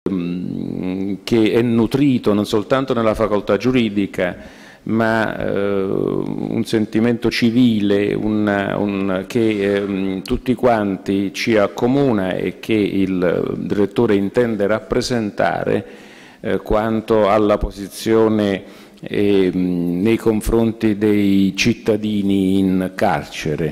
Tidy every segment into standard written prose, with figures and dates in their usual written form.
che è nutrito non soltanto nella facoltà giuridica, ma un sentimento civile che tutti quanti ci accomuna e che il direttore intende rappresentare quanto alla posizione nei confronti dei cittadini in carcere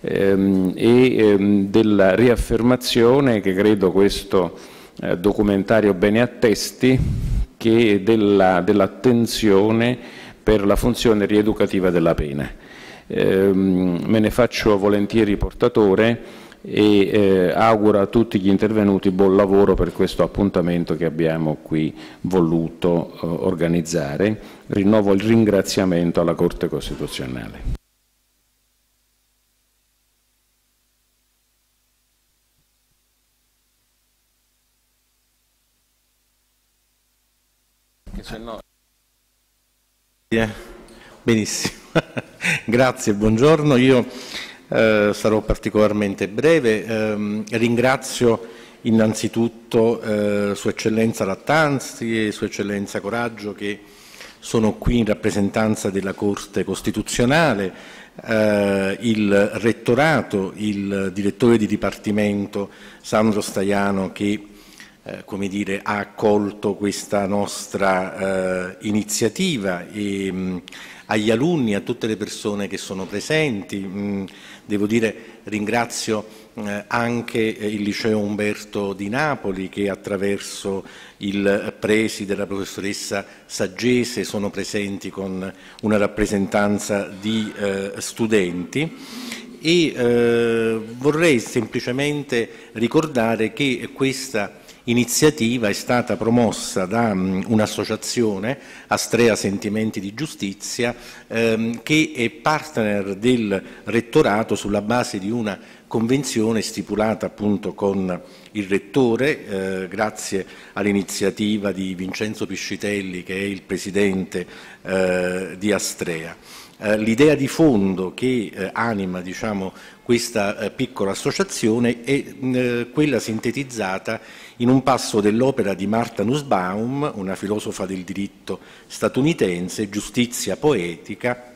e della riaffermazione, che credo questo documentario bene attesti, che dell'attenzione per la funzione rieducativa della pena. Me ne faccio volentieri portatore e auguro a tutti gli intervenuti buon lavoro per questo appuntamento che abbiamo qui voluto organizzare. Rinnovo il ringraziamento alla Corte Costituzionale. Se no... Benissimo, grazie, buongiorno. Io sarò particolarmente breve. Ringrazio innanzitutto Sua Eccellenza Lattanzi e Sua Eccellenza Coraggio, che sono qui in rappresentanza della Corte Costituzionale, il Rettorato, il Direttore di Dipartimento Sandro Staiano, che come dire, ha accolto questa nostra iniziativa, e agli alunni, a tutte le persone che sono presenti. Devo dire, ringrazio anche il Liceo Umberto di Napoli, che attraverso il preside, la professoressa Saggese, sono presenti con una rappresentanza di studenti. E vorrei semplicemente ricordare che questa iniziativa è stata promossa da un'associazione, Astrea Sentimenti di Giustizia, che è partner del Rettorato sulla base di una convenzione stipulata appunto con il Rettore, grazie all'iniziativa di Vincenzo Piscitelli, che è il Presidente di Astrea. L'idea di fondo che anima, diciamo, questa piccola associazione è quella sintetizzata in un passo dell'opera di Martha Nussbaum, una filosofa del diritto statunitense, Giustizia poetica,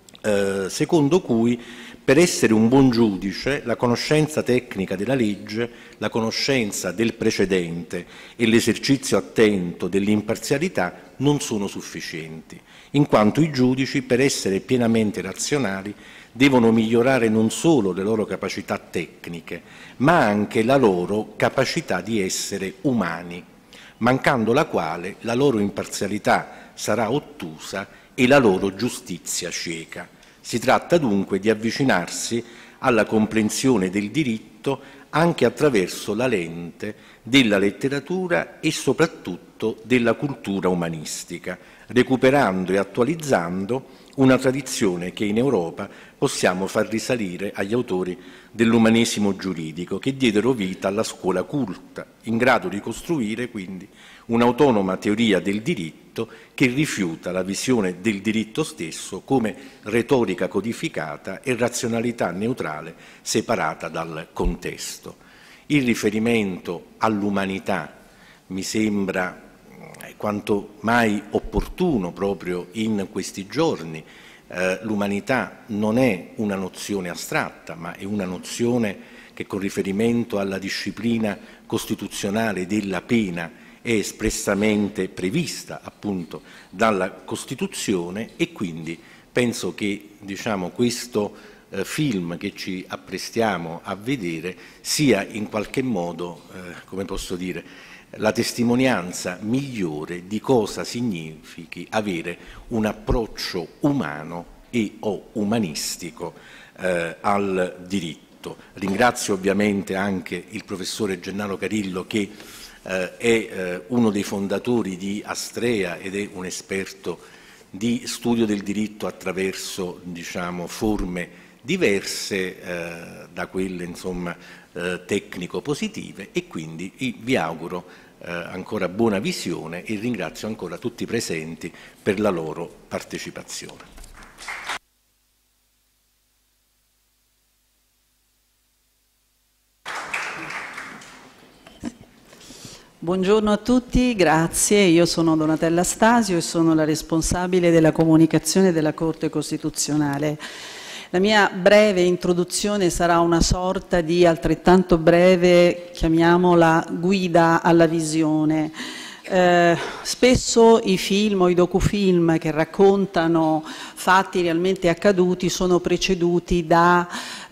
secondo cui per essere un buon giudice la conoscenza tecnica della legge, la conoscenza del precedente e l'esercizio attento dell'imparzialità non sono sufficienti, in quanto i giudici, per essere pienamente razionali, devono migliorare non solo le loro capacità tecniche, ma anche la loro capacità di essere umani, mancando la quale la loro imparzialità sarà ottusa e la loro giustizia cieca. Si tratta dunque di avvicinarsi alla comprensione del diritto anche attraverso la lente della letteratura e soprattutto della cultura umanistica, recuperando e attualizzando una tradizione che in Europa possiamo far risalire agli autori dell'umanesimo giuridico, che diedero vita alla scuola culta, in grado di costruire quindi un'autonoma teoria del diritto che rifiuta la visione del diritto stesso come retorica codificata e razionalità neutrale separata dal contesto. Il riferimento all'umanità mi sembra quanto mai opportuno proprio in questi giorni. L'umanità non è una nozione astratta, ma è una nozione che, con riferimento alla disciplina costituzionale della pena, è espressamente prevista appunto dalla Costituzione, e quindi penso che, diciamo, questo film che ci apprestiamo a vedere sia in qualche modo, come posso dire, la testimonianza migliore di cosa significhi avere un approccio umano e o umanistico al diritto. Ringrazio ovviamente anche il professore Gennaro Carillo, che è uno dei fondatori di Astrea ed è un esperto di studio del diritto attraverso, diciamo, forme diverse da quelle, insomma, tecnico-positive, e quindi vi auguro ancora buona visione e ringrazio ancora tutti i presenti per la loro partecipazione. Buongiorno a tutti, grazie. Io sono Donatella Stasio e sono la responsabile della comunicazione della Corte Costituzionale. La mia breve introduzione sarà una sorta di altrettanto breve, chiamiamola, guida alla visione. Spesso i film o i docufilm che raccontano fatti realmente accaduti sono preceduti da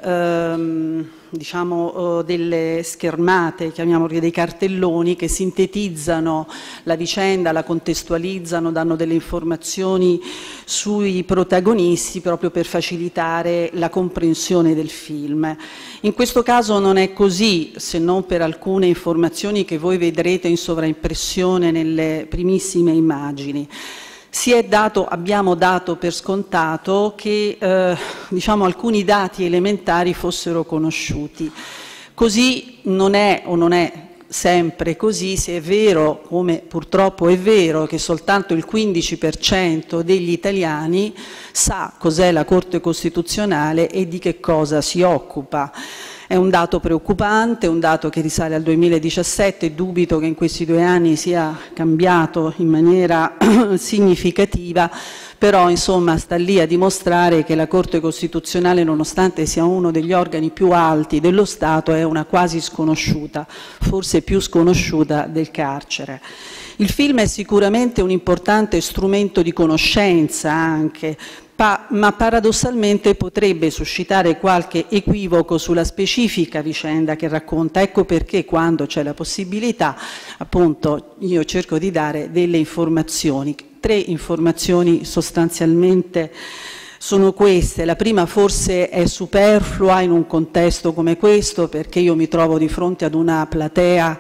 delle schermate, chiamiamoli dei cartelloni, che sintetizzano la vicenda, la contestualizzano, danno delle informazioni sui protagonisti proprio per facilitare la comprensione del film. In questo caso non è così, se non per alcune informazioni che voi vedrete in sovraimpressione nelle primissime immagini. Abbiamo dato per scontato che alcuni dati elementari fossero conosciuti. Così non è o non è sempre così, se è vero, come purtroppo è vero, che soltanto il 15% degli italiani sa cos'è la Corte Costituzionale e di che cosa si occupa. È un dato preoccupante, un dato che risale al 2017, dubito che in questi 2 anni sia cambiato in maniera significativa, però insomma sta lì a dimostrare che la Corte Costituzionale, nonostante sia uno degli organi più alti dello Stato, è una quasi sconosciuta, forse più sconosciuta del carcere. Il film è sicuramente un importante strumento di conoscenza anche, ma paradossalmente potrebbe suscitare qualche equivoco sulla specifica vicenda che racconta. Ecco perché quando c'è la possibilità, appunto, io cerco di dare delle informazioni. 3 informazioni sostanzialmente sono queste. La prima forse è superflua in un contesto come questo, perché io mi trovo di fronte ad una platea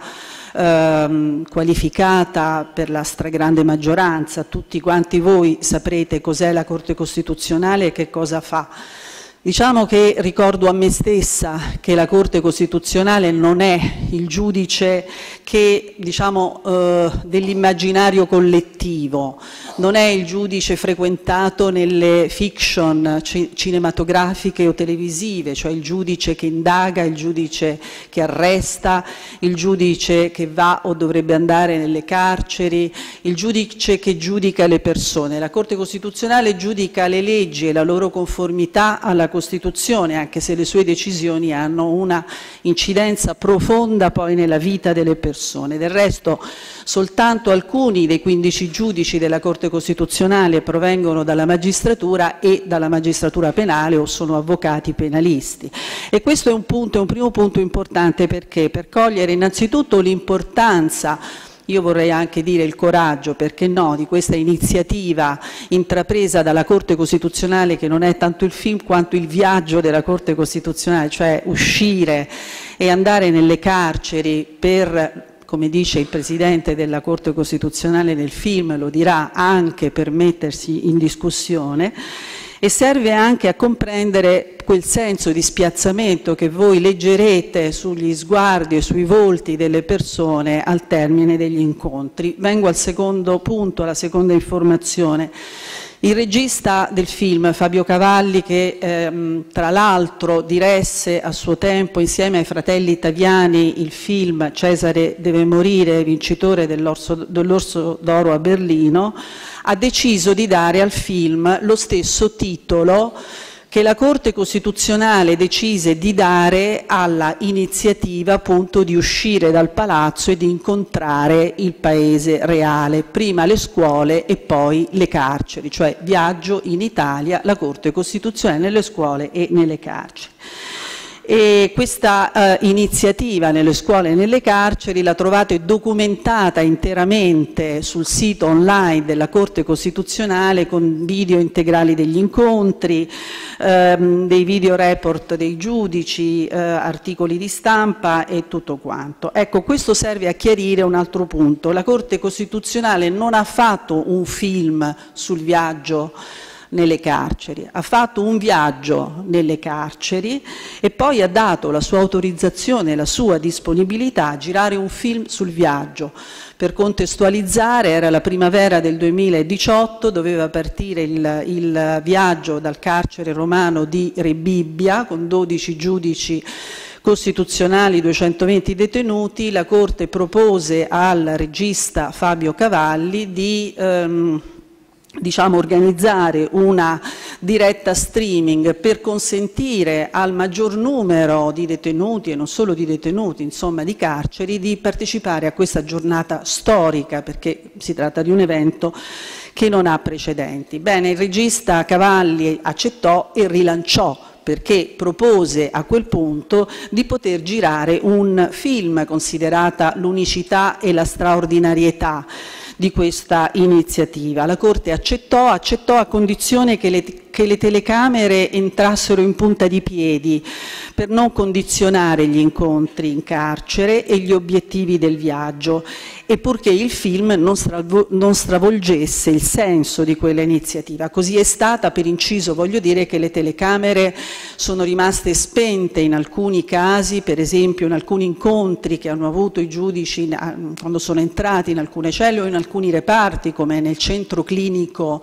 qualificata per la stragrande maggioranza. Tutti quanti voi saprete cos'è la Corte Costituzionale e che cosa fa. Diciamo che ricordo a me stessa che la Corte Costituzionale non è il giudice che, dell'immaginario collettivo, non è il giudice frequentato nelle fiction cinematografiche o televisive, cioè il giudice che indaga, il giudice che arresta, il giudice che va o dovrebbe andare nelle carceri, il giudice che giudica le persone. La Corte Costituzionale giudica le leggi e la loro conformità alla Costituzione, anche se le sue decisioni hanno una incidenza profonda poi nella vita delle persone. Del resto soltanto alcuni dei 15 giudici della Corte Costituzionale provengono dalla magistratura e dalla magistratura penale o sono avvocati penalisti. E questo è un primo punto importante, perché per cogliere innanzitutto l'importanza, io vorrei anche dire il coraggio, perché no, di questa iniziativa intrapresa dalla Corte Costituzionale, che non è tanto il film quanto il viaggio della Corte Costituzionale, cioè uscire e andare nelle carceri per, come dice il Presidente della Corte Costituzionale nel film, lo dirà, anche per mettersi in discussione. E serve anche a comprendere quel senso di spiazzamento che voi leggerete sugli sguardi e sui volti delle persone al termine degli incontri. Vengo al secondo punto, alla seconda informazione. Il regista del film, Fabio Cavalli, che tra l'altro diresse a suo tempo insieme ai fratelli Taviani il film Cesare deve morire, vincitore dell'Orso d'Oro a Berlino, ha deciso di dare al film lo stesso titolo che la Corte Costituzionale decise di dare alla iniziativa, appunto, di uscire dal palazzo e di incontrare il paese reale, prima le scuole e poi le carceri, cioè Viaggio in Italia, la Corte Costituzionale nelle scuole e nelle carceri. E questa iniziativa nelle scuole e nelle carceri la trovate documentata interamente sul sito online della Corte Costituzionale, con video integrali degli incontri, dei video report dei giudici, articoli di stampa e tutto quanto. Ecco, questo serve a chiarire un altro punto. La Corte Costituzionale non ha fatto un film sul viaggio nelle carceri, ha fatto un viaggio nelle carceri e poi ha dato la sua autorizzazione, la sua disponibilità a girare un film sul viaggio. Per contestualizzare, era la primavera del 2018, doveva partire il viaggio dal carcere romano di Rebibbia con 12 giudici costituzionali 220 detenuti, la Corte propose al regista Fabio Cavalli di organizzare una diretta streaming per consentire al maggior numero di detenuti, e non solo di detenuti, insomma di carceri, di partecipare a questa giornata storica, perché si tratta di un evento che non ha precedenti. Bene, il regista Cavalli accettò e rilanciò, perché propose a quel punto di poter girare un film, considerata l'unicità e la straordinarietà di questa iniziativa. La Corte accettò a condizione che le telecamere entrassero in punta di piedi per non condizionare gli incontri in carcere e gli obiettivi del viaggio, e purché il film non stravolgesse il senso di quella iniziativa. Così è stata. Per inciso voglio dire che le telecamere sono rimaste spente in alcuni casi, per esempio in alcuni incontri che hanno avuto i giudici quando sono entrati in alcune celle o in alcuni reparti, come nel centro clinico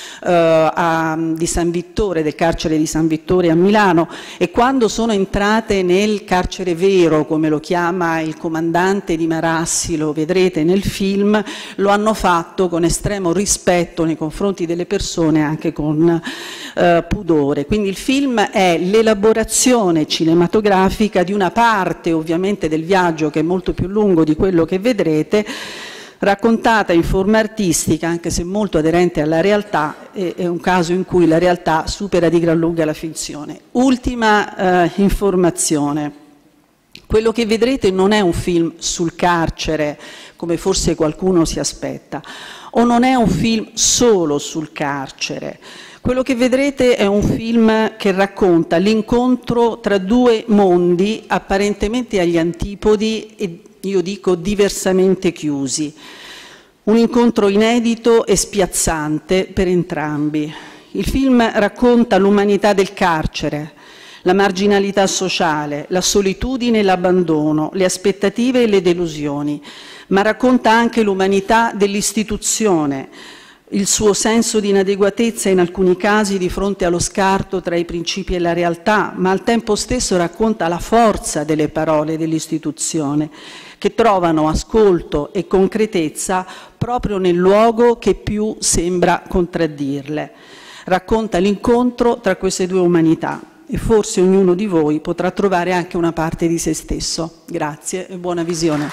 di San Vittore, del carcere di San Vittore a Milano, e quando sono entrate nel carcere vero, come lo chiama il comandante di Marassi, lo vedrete nel film, lo hanno fatto con estremo rispetto nei confronti delle persone, anche con pudore. Quindi il film è l'elaborazione cinematografica di una parte ovviamente del viaggio, che è molto più lungo di quello che vedrete, raccontata in forma artistica, anche se molto aderente alla realtà. È un caso in cui la realtà supera di gran lunga la finzione. Ultima informazione: quello che vedrete non è un film sul carcere, come forse qualcuno si aspetta, o non è un film solo sul carcere. Quello che vedrete è un film che racconta l'incontro tra due mondi apparentemente agli antipodi e, io dico, diversamente chiusi. Un incontro inedito e spiazzante per entrambi. Il film racconta l'umanità del carcere, la marginalità sociale, la solitudine e l'abbandono, le aspettative e le delusioni, ma racconta anche l'umanità dell'istituzione, il suo senso di inadeguatezza in alcuni casi di fronte allo scarto tra i principi e la realtà, ma al tempo stesso racconta la forza delle parole dell'istituzione, che trovano ascolto e concretezza proprio nel luogo che più sembra contraddirle. Racconta l'incontro tra queste due umanità, e forse ognuno di voi potrà trovare anche una parte di se stesso. Grazie e buona visione.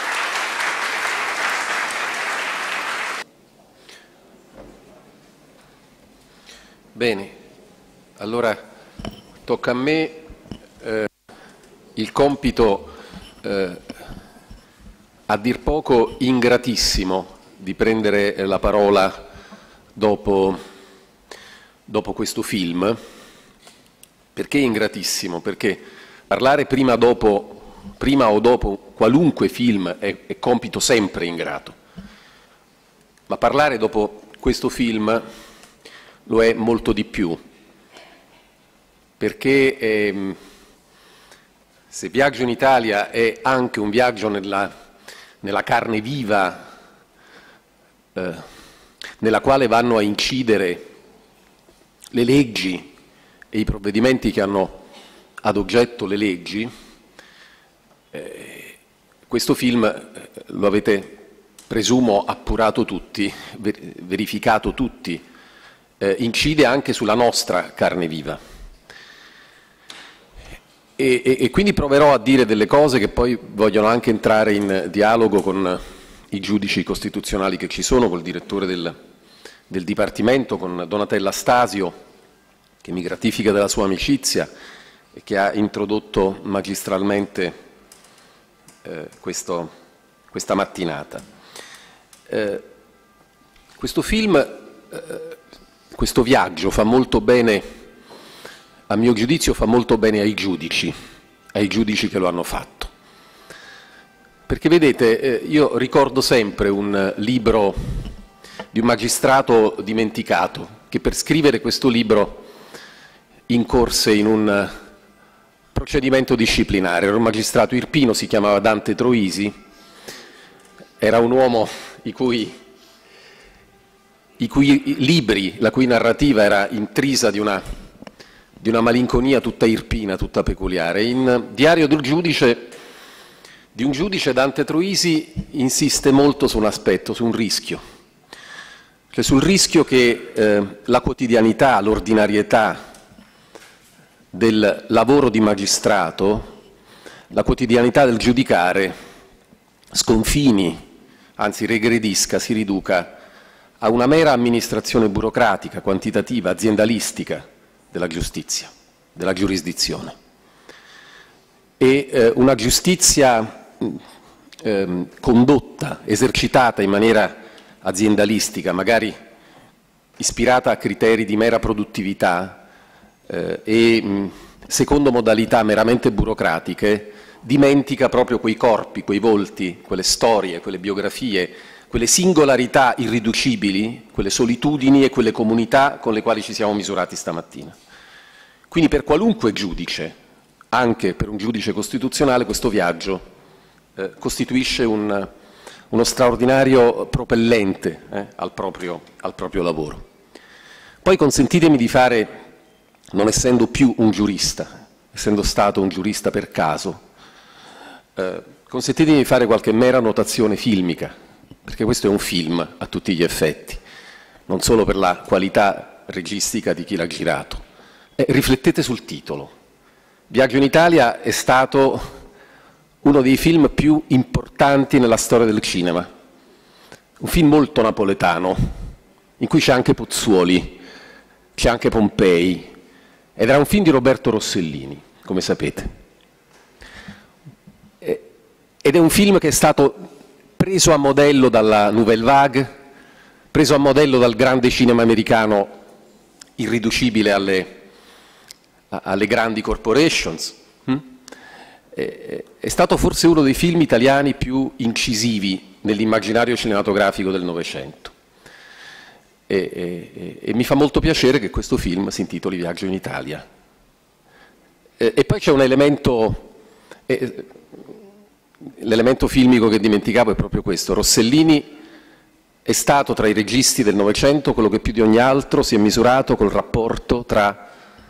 Bene, allora tocca a me il compito a dir poco ingratissimo di prendere la parola dopo questo film. Perché ingratissimo? Perché parlare prima o dopo qualunque film è compito sempre ingrato, ma parlare dopo questo film lo è molto di più, perché se Viaggio in Italia è anche un viaggio nella carne viva, nella quale vanno a incidere le leggi e i provvedimenti che hanno ad oggetto le leggi, questo film, lo avete presumo appurato tutti, verificato tutti, incide anche sulla nostra carne viva. E quindi proverò a dire delle cose che poi vogliono anche entrare in dialogo con i giudici costituzionali che ci sono, col direttore del Dipartimento, con Donatella Stasio, che mi gratifica della sua amicizia e che ha introdotto magistralmente questa mattinata. Questo film, questo viaggio fa molto bene, a mio giudizio fa molto bene ai giudici che lo hanno fatto. Perché vedete, io ricordo sempre un libro di un magistrato dimenticato, che per scrivere questo libro incorse in un procedimento disciplinare. Era un magistrato irpino, si chiamava Dante Troisi, era un uomo i cui libri, la cui narrativa era intrisa di di una malinconia tutta irpina, tutta peculiare. In Diario del giudice, di un giudice, Dante Troisi insiste molto su un aspetto, su un rischio, cioè sul rischio che la quotidianità, l'ordinarietà del lavoro di magistrato, la quotidianità del giudicare sconfini, anzi regredisca, si riduca a una mera amministrazione burocratica, quantitativa, aziendalistica della giustizia, della giurisdizione. E una giustizia condotta, esercitata in maniera aziendalistica, magari ispirata a criteri di mera produttività e secondo modalità meramente burocratiche, dimentica proprio quei corpi, quei volti, quelle storie, quelle biografie, quelle singolarità irriducibili, quelle solitudini e quelle comunità con le quali ci siamo misurati stamattina. Quindi per qualunque giudice, anche per un giudice costituzionale, questo viaggio costituisce uno straordinario propellente al proprio lavoro. Poi consentitemi di fare, non essendo più un giurista, essendo stato un giurista per caso, consentitemi di fare qualche mera notazione filmica, perché questo è un film a tutti gli effetti, non solo per la qualità registica di chi l'ha girato. Riflettete sul titolo. Viaggio in Italia è stato uno dei film più importanti nella storia del cinema, un film molto napoletano, in cui c'è anche Pozzuoli, c'è anche Pompei, ed era un film di Roberto Rossellini, come sapete. Ed è un film che è stato preso a modello dalla Nouvelle Vague, preso a modello dal grande cinema americano irriducibile alle grandi corporations. È stato forse uno dei film italiani più incisivi nell'immaginario cinematografico del Novecento. E mi fa molto piacere che questo film si intitoli Viaggio in Italia. E poi c'è un elemento, l'elemento filmico che dimenticavo è proprio questo. Rossellini è stato tra i registi del Novecento quello che più di ogni altro si è misurato col rapporto tra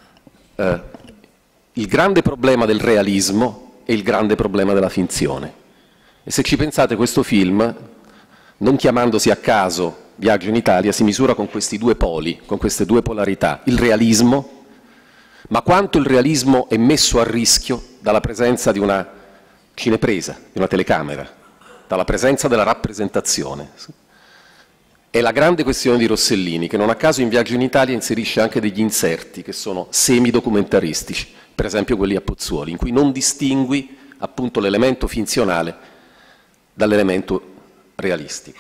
il grande problema del realismo e il grande problema della finzione. E se ci pensate, questo film, non chiamandosi a caso Viaggio in Italia, si misura con questi due poli, con queste due polarità, il realismo, ma quanto il realismo è messo a rischio dalla presenza di una cinepresa, di una telecamera, dalla presenza della rappresentazione. È la grande questione di Rossellini, che non a caso in Viaggio in Italia inserisce anche degli inserti che sono semi-documentaristici, per esempio quelli a Pozzuoli, in cui non distingui appunto l'elemento finzionale dall'elemento realistico.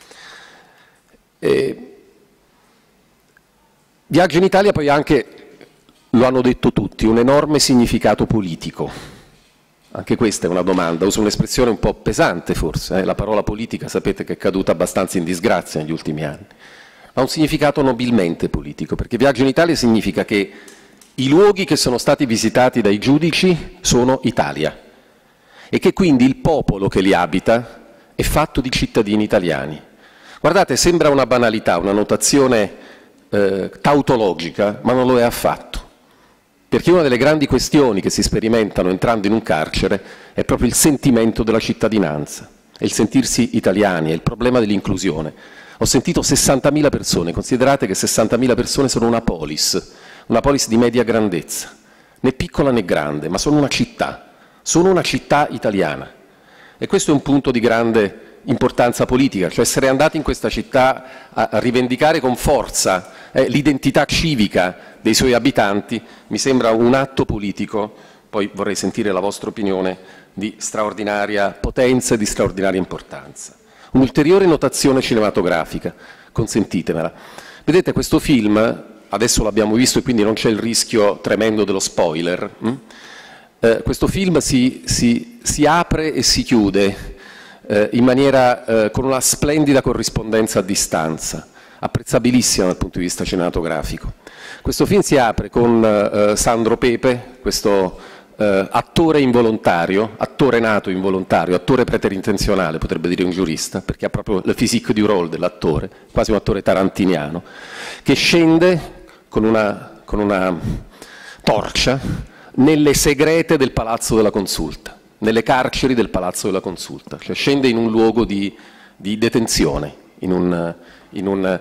Viaggio in Italia poi anche, lo hanno detto tutti, un enorme significato politico. Anche questa è una domanda, uso un'espressione un po' pesante forse, la parola politica sapete che è caduta abbastanza in disgrazia negli ultimi anni, ha un significato nobilmente politico, perché Viaggio in Italia significa che i luoghi che sono stati visitati dai giudici sono Italia e che quindi il popolo che li abita è fatto di cittadini italiani. Guardate, sembra una banalità, una notazione tautologica, ma non lo è affatto. Perché una delle grandi questioni che si sperimentano entrando in un carcere è proprio il sentimento della cittadinanza, è il sentirsi italiani, è il problema dell'inclusione. Ho sentito 60.000 persone, considerate che 60.000 persone sono una polis di media grandezza, né piccola né grande, ma sono una città italiana. E questo è un punto di grande importanza politica, cioè essere andati in questa città a rivendicare con forza l'identità civica dei suoi abitanti, mi sembra un atto politico, poi vorrei sentire la vostra opinione, di straordinaria potenza e di straordinaria importanza. Un'ulteriore notazione cinematografica, consentitemela. Vedete, questo film, adesso l'abbiamo visto e quindi non c'è il rischio tremendo dello spoiler, questo film si apre e si chiude in maniera, con una splendida corrispondenza a distanza, apprezzabilissima dal punto di vista cinematografico. Questo film si apre con Sandro Pepe, questo attore involontario, attore nato involontario, attore preterintenzionale, potrebbe dire un giurista, perché ha proprio le physique du rôle dell'attore, quasi un attore tarantiniano, che scende con una torcia nelle segrete del Palazzo della Consulta, nelle carceri del Palazzo della Consulta, cioè scende in un luogo di detenzione, in un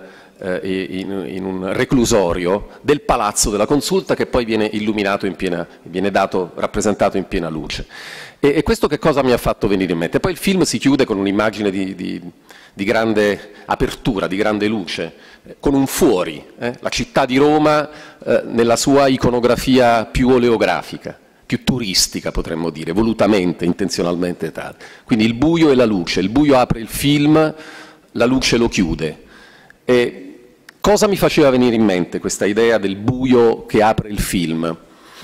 reclusorio del Palazzo della Consulta, che poi viene illuminato viene rappresentato in piena luce. E questo che cosa mi ha fatto venire in mente? Poi il film si chiude con un'immagine di grande apertura, di grande luce, con un fuori, la città di Roma nella sua iconografia più oleografica, più turistica potremmo dire, volutamente, intenzionalmente tale. Quindi il buio e la luce, il buio apre il film, la luce lo chiude. E cosa mi faceva venire in mente questa idea del buio che apre il film?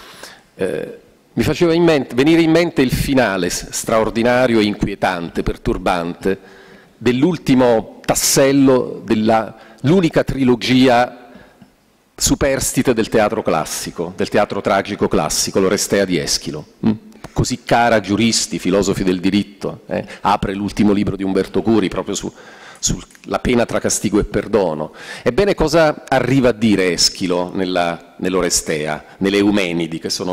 Mi faceva venire in mente il finale straordinario e inquietante, perturbante, dell'ultimo tassello dell'unica trilogia superstite del teatro classico, del teatro tragico classico, l'Orestea di Eschilo. Così cara a giuristi, filosofi del diritto, apre l'ultimo libro di Umberto Curi proprio sulla pena tra castigo e perdono. Ebbene, cosa arriva a dire Eschilo nell'Orestea, nelle Eumenidi, che sono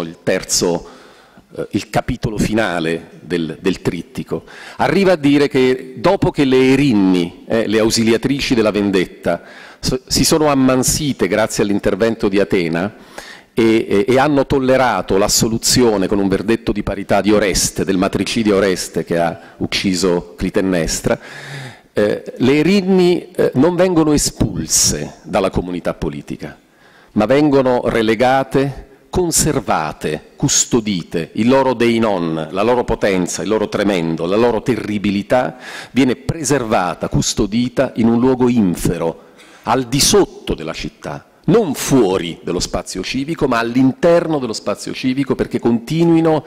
il capitolo finale del trittico? Arriva a dire che dopo che le Erinni, le ausiliatrici della vendetta, si sono ammansite grazie all'intervento di Atena e hanno tollerato l'assoluzione con un verdetto di parità di Oreste, del matricidio Oreste che ha ucciso Clitennestra, le Erinni non vengono espulse dalla comunità politica, ma vengono relegate, conservate, custodite. Il loro deinon, la loro potenza, il loro tremendo, la loro terribilità viene preservata, custodita in un luogo infero, al di sotto della città, non fuori dello spazio civico, ma all'interno dello spazio civico, perché continuino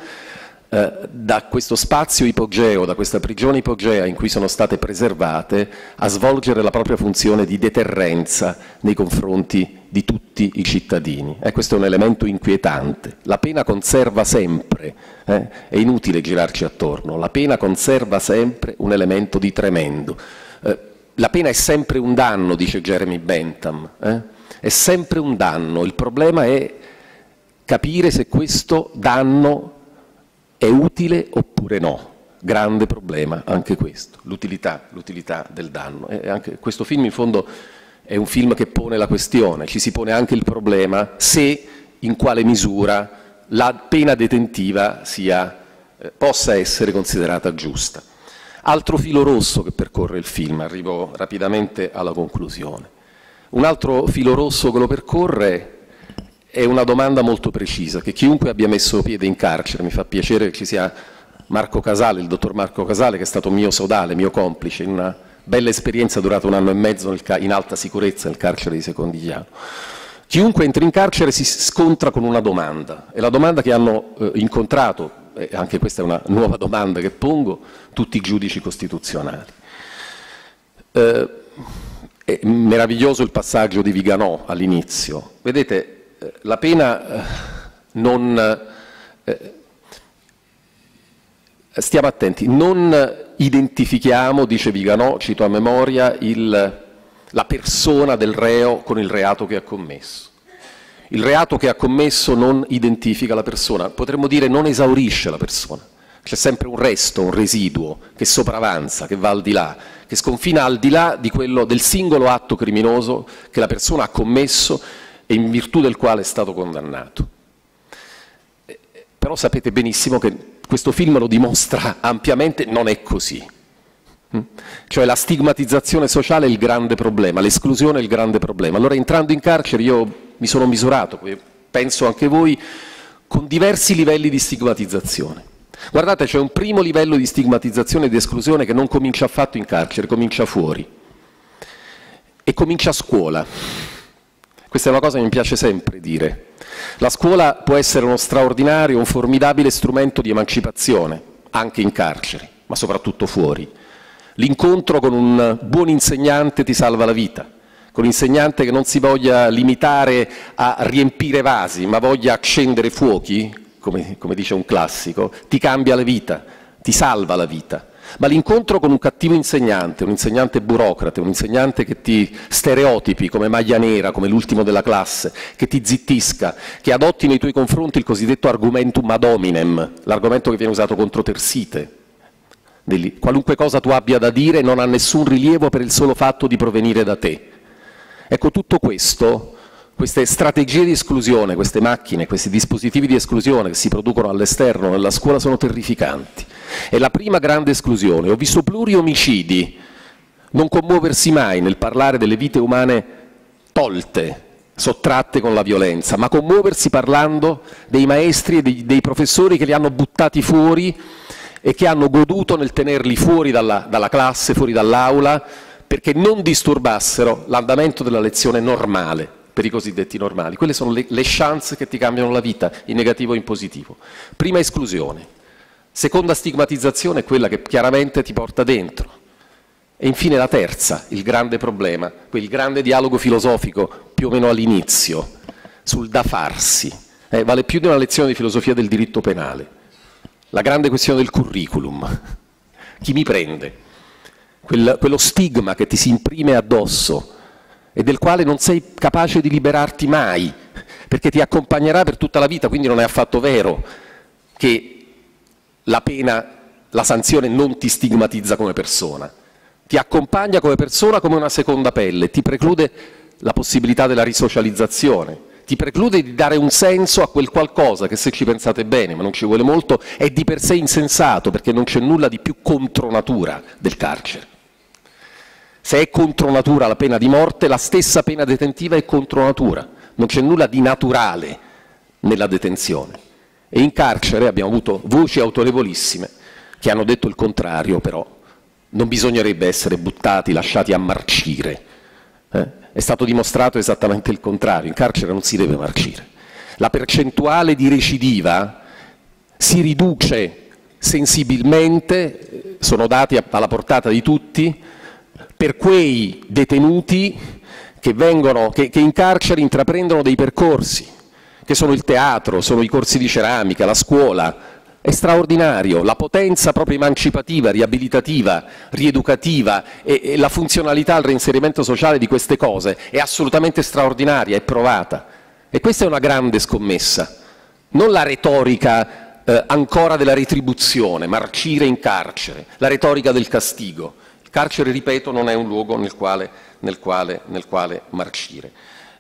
da questo spazio ipogeo, da questa prigione ipogea in cui sono state preservate, a svolgere la propria funzione di deterrenza nei confronti di tutti i cittadini. Questo è un elemento inquietante. La pena conserva sempre, è inutile girarci attorno, la pena conserva sempre un elemento di tremendo. La pena è sempre un danno, dice Jeremy Bentham, è sempre un danno. Il problema è capire se questo danno è utile oppure no. Grande problema anche questo, l'utilità del danno. E anche questo film in fondo è un film che pone la questione, ci si pone anche il problema se, in quale misura la pena detentiva possa essere considerata giusta. Altro filo rosso che percorre il film, arrivo rapidamente alla conclusione. Un altro filo rosso che lo percorre è una domanda molto precisa, che chiunque abbia messo piede in carcere, mi fa piacere che ci sia Marco Casale, il dottor Marco Casale, che è stato mio sodale, mio complice, in una bella esperienza durata 1 anno e mezzo in alta sicurezza nel carcere di Secondigliano. Chiunque entri in carcere si scontra con una domanda, e la domanda che hanno incontrato, e anche questa è una nuova domanda che pongo, tutti i giudici costituzionali. È meraviglioso il passaggio di Viganò all'inizio. Vedete, la pena stiamo attenti, non identifichiamo, dice Viganò, cito a memoria, la persona del reo con il reato che ha commesso. Il reato che ha commesso non identifica la persona, potremmo dire non esaurisce la persona. C'è sempre un resto, un residuo che sopravanza, che va al di là, che sconfina al di là del singolo atto criminoso che la persona ha commesso e in virtù del quale è stato condannato. Però sapete benissimo che questo film lo dimostra ampiamente, non è così. Cioè la stigmatizzazione sociale è il grande problema, l'esclusione è il grande problema. Allora, entrando in carcere io mi sono misurato, penso anche voi, con diversi livelli di stigmatizzazione. Guardate, c'è un primo livello di stigmatizzazione e di esclusione che non comincia affatto in carcere, comincia fuori. E comincia a scuola. Questa è una cosa che mi piace sempre dire. La scuola può essere uno straordinario, un formidabile strumento di emancipazione, anche in carcere, ma soprattutto fuori. L'incontro con un buon insegnante ti salva la vita, con un insegnante che non si voglia limitare a riempire vasi, ma voglia accendere fuochi, come dice un classico, ti cambia la vita, ti salva la vita. ma l'incontro con un cattivo insegnante, un insegnante burocrate, un insegnante che ti stereotipi come maglia nera, come l'ultimo della classe, che ti zittisca, che adotti nei tuoi confronti il cosiddetto argumentum ad hominem, l'argomento che viene usato contro Tersite. Qualunque cosa tu abbia da dire non ha nessun rilievo per il solo fatto di provenire da te. Ecco, tutto questo, queste strategie di esclusione, queste macchine, questi dispositivi di esclusione che si producono all'esterno nella scuola sono terrificanti. È la prima grande esclusione. Ho visto pluriomicidi non commuoversi mai nel parlare delle vite umane tolte, sottratte con la violenza, ma commuoversi parlando dei maestri e dei professori che li hanno buttati fuori e che hanno goduto nel tenerli fuori dalla classe, fuori dall'aula, perché non disturbassero l'andamento della lezione normale, per i cosiddetti normali. Quelle sono le chance che ti cambiano la vita, in negativo e in positivo. Prima esclusione. Seconda stigmatizzazione è quella che chiaramente ti porta dentro. E infine la terza, il grande problema, quel grande dialogo filosofico, più o meno all'inizio, sul da farsi. Vale più di una lezione di filosofia del diritto penale. La grande questione del curriculum. Chi mi prende? Quello stigma che ti si imprime addosso e del quale non sei capace di liberarti mai, perché ti accompagnerà per tutta la vita, quindi non è affatto vero che la pena, la sanzione non ti stigmatizza come persona. Ti accompagna come persona come una seconda pelle, ti preclude la possibilità della risocializzazione, ti preclude di dare un senso a quel qualcosa che, se ci pensate bene, ma non ci vuole molto, è di per sé insensato, perché non c'è nulla di più contro natura del carcere. Se è contro natura la pena di morte, la stessa pena detentiva è contro natura, non c'è nulla di naturale nella detenzione. E in carcere abbiamo avuto voci autorevolissime che hanno detto il contrario, però non bisognerebbe essere buttati, lasciati a marcire. È stato dimostrato esattamente il contrario, in carcere non si deve marcire. La percentuale di recidiva si riduce sensibilmente, sono dati alla portata di tutti, per quei detenuti che in carcere intraprendono dei percorsi, che sono il teatro, sono i corsi di ceramica, la scuola. È straordinario, la potenza proprio emancipativa, riabilitativa, rieducativa e la funzionalità al reinserimento sociale di queste cose è assolutamente straordinaria, è provata. E questa è una grande scommessa, non la retorica ancora della retribuzione, marcire in carcere, la retorica del castigo. Il carcere, ripeto, non è un luogo nel quale marcire.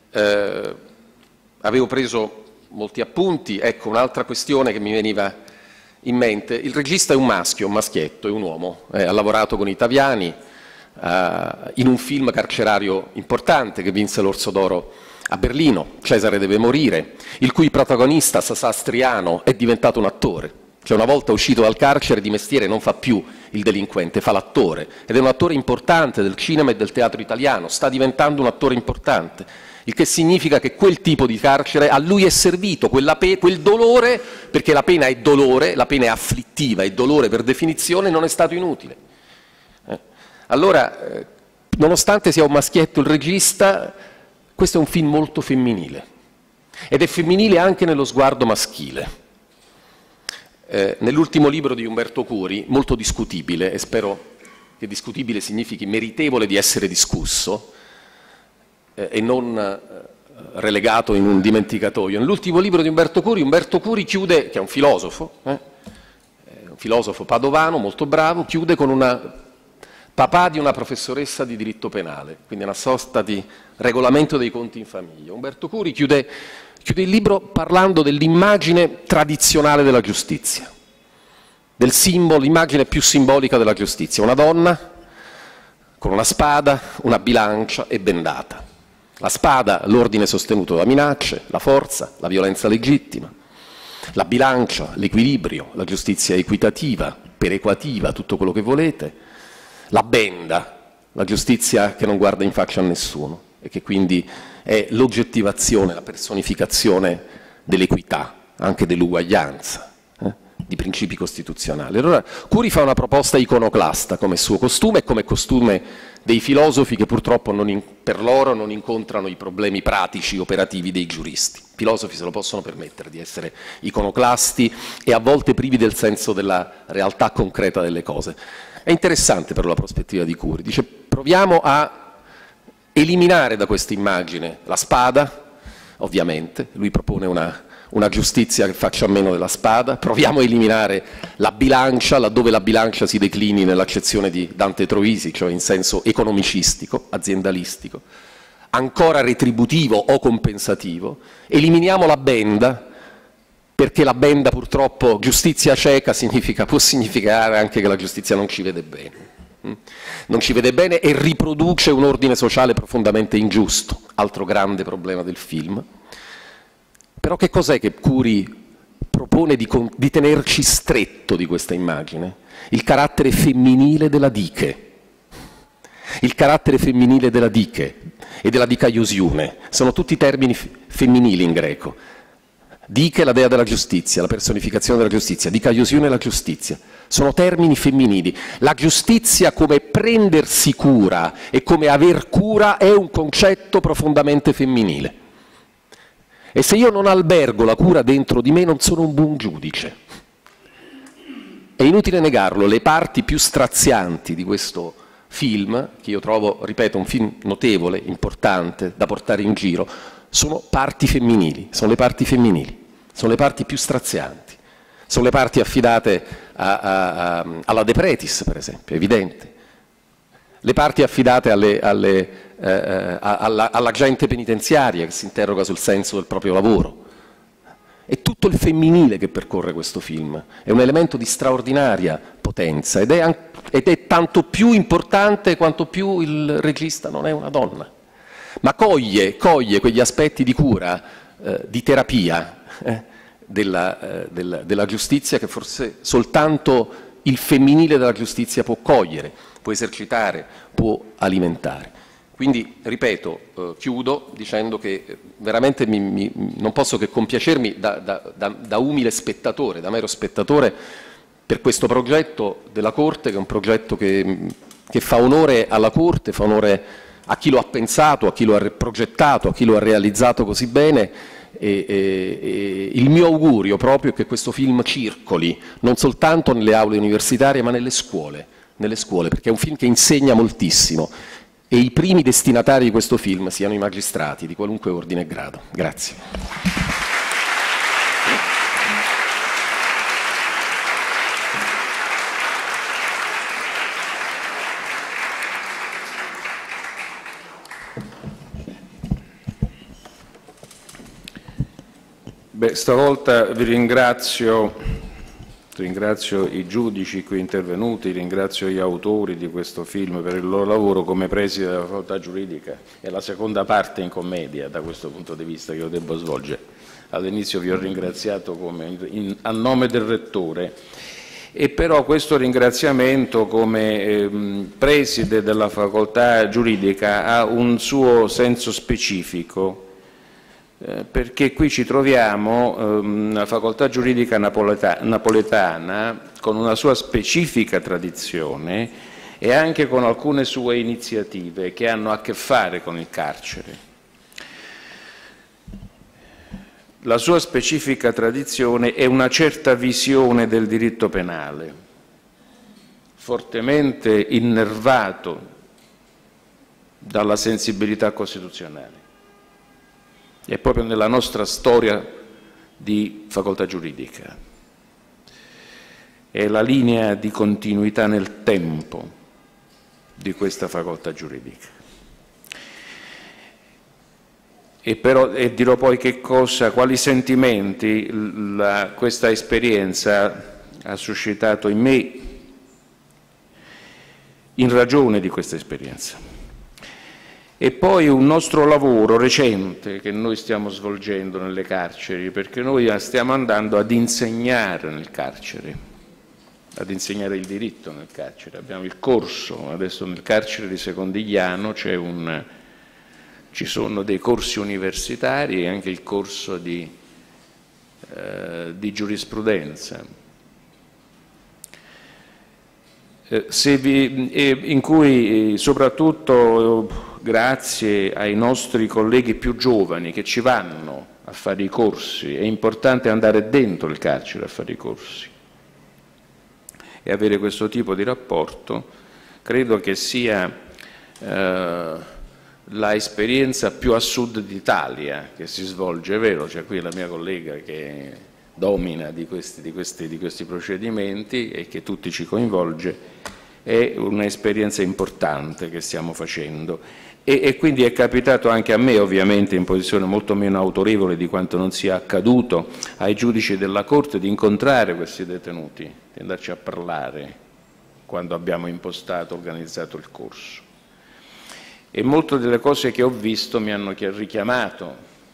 Avevo preso molti appunti, ecco un'altra questione che mi veniva in mente. Il regista è un maschio, un maschietto, è un uomo, ha lavorato con i Taviani in un film carcerario importante che vinse l'Orso d'Oro a Berlino, Cesare deve morire, il cui protagonista, Sasà Striano, è diventato un attore. Cioè, una volta uscito dal carcere di mestiere non fa più il delinquente, fa l'attore, ed è un attore importante del cinema e del teatro italiano, sta diventando un attore importante. Il che significa che quel tipo di carcere a lui è servito, quel dolore, perché la pena è dolore, la pena è afflittiva, è dolore per definizione, non è stato inutile. Allora, nonostante sia un maschietto il regista, questo è un film molto femminile, ed è femminile anche nello sguardo maschile. Nell'ultimo libro di Umberto Curi, molto discutibile, e spero che discutibile significhi meritevole di essere discusso, e non relegato in un dimenticatoio. Nell'ultimo libro di Umberto Curi chiude, che è un filosofo padovano molto bravo, chiude con una papà di una professoressa di diritto penale, quindi una sorta di regolamento dei conti in famiglia. Umberto Curi chiude il libro parlando dell'immagine tradizionale della giustizia, del simbolo, l'immagine più simbolica della giustizia, una donna con una spada, una bilancia e bendata. La spada, l'ordine sostenuto da minacce, la forza, la violenza legittima. La bilancia, l'equilibrio, la giustizia equitativa, perequativa, tutto quello che volete. La benda, la giustizia che non guarda in faccia a nessuno e che quindi è l'oggettivazione, la personificazione dell'equità, anche dell'uguaglianza. di principi costituzionali. Allora Curi fa una proposta iconoclasta come suo costume e come costume dei filosofi che purtroppo per loro non incontrano i problemi pratici operativi dei giuristi. I filosofi se lo possono permettere di essere iconoclasti e a volte privi del senso della realtà concreta delle cose. È interessante però la prospettiva di Curi, dice proviamo a eliminare da questa immagine la spada, ovviamente, lui propone una giustizia che faccia a meno della spada, proviamo a eliminare la bilancia, laddove la bilancia si declini nell'accezione di Dante Troisi, cioè in senso economicistico, aziendalistico, ancora retributivo o compensativo, eliminiamo la benda, perché la benda purtroppo, giustizia cieca, può significare anche che la giustizia non ci vede bene. Non ci vede bene e riproduce un ordine sociale profondamente ingiusto, altro grande problema del film. Però che cos'è che Curi propone di tenerci stretto di questa immagine? Il carattere femminile della dike. Il carattere femminile della dike e della dikaiosiune. Sono tutti termini femminili in greco. Dike è la dea della giustizia, la personificazione della giustizia. Dikaiosiune è la giustizia. Sono termini femminili. La giustizia come prendersi cura e come aver cura è un concetto profondamente femminile. E se io non albergo la cura dentro di me non sono un buon giudice. È inutile negarlo, le parti più strazianti di questo film, che io trovo, ripeto, un film notevole, importante, da portare in giro, sono parti femminili, sono le parti femminili, sono le parti più strazianti, sono le parti affidate alla De Pretis, per esempio, è evidente, le parti affidate alla gente penitenziaria che si interroga sul senso del proprio lavoro. È tutto il femminile che percorre questo film, è un elemento di straordinaria potenza ed è tanto più importante quanto più il regista non è una donna, ma coglie quegli aspetti di cura, di terapia della giustizia che forse soltanto il femminile della giustizia può cogliere, può esercitare, può alimentare. Quindi, ripeto, chiudo dicendo che veramente non posso che compiacermi da umile spettatore, da mero spettatore, per questo progetto della Corte, che è un progetto che fa onore alla Corte, fa onore a chi lo ha pensato, a chi lo ha progettato, a chi lo ha realizzato così bene. E il mio augurio proprio è che questo film circoli non soltanto nelle aule universitarie ma nelle scuole, perché è un film che insegna moltissimo e i primi destinatari di questo film siano i magistrati di qualunque ordine e grado. Grazie. Beh, stavolta vi ringrazio i giudici qui intervenuti, ringrazio gli autori di questo film per il loro lavoro come preside della facoltà giuridica. È la seconda parte in commedia da questo punto di vista che io devo svolgere. All'inizio vi ho ringraziato a nome del Rettore e però questo ringraziamento come preside della facoltà giuridica ha un suo senso specifico. Perché qui ci troviamo una facoltà giuridica napoletana con una sua specifica tradizione e anche con alcune sue iniziative che hanno a che fare con il carcere. La sua specifica tradizione è una certa visione del diritto penale, fortemente innervato dalla sensibilità costituzionale. È proprio nella nostra storia di facoltà giuridica. È la linea di continuità nel tempo di questa facoltà giuridica. E dirò poi quali sentimenti questa esperienza ha suscitato in me in ragione di questa esperienza. E poi un nostro lavoro recente che noi stiamo svolgendo nelle carceri, perché noi stiamo andando ad insegnare nel carcere, ad insegnare il diritto nel carcere. Abbiamo il corso, adesso nel carcere di Secondigliano ci sono dei corsi universitari e anche il corso di giurisprudenza. in cui soprattutto grazie ai nostri colleghi più giovani che ci vanno a fare i corsi, è importante andare dentro il carcere a fare i corsi e avere questo tipo di rapporto, credo che sia la esperienza più a sud d'Italia che si svolge, è vero, c'è qui la mia collega che domina di questi procedimenti e che tutti ci coinvolge, è un'esperienza importante che stiamo facendo e quindi è capitato anche a me, ovviamente in posizione molto meno autorevole di quanto non sia accaduto ai giudici della Corte, di incontrare questi detenuti, di andarci a parlare quando abbiamo organizzato il corso. E molte delle cose che ho visto mi hanno richiamato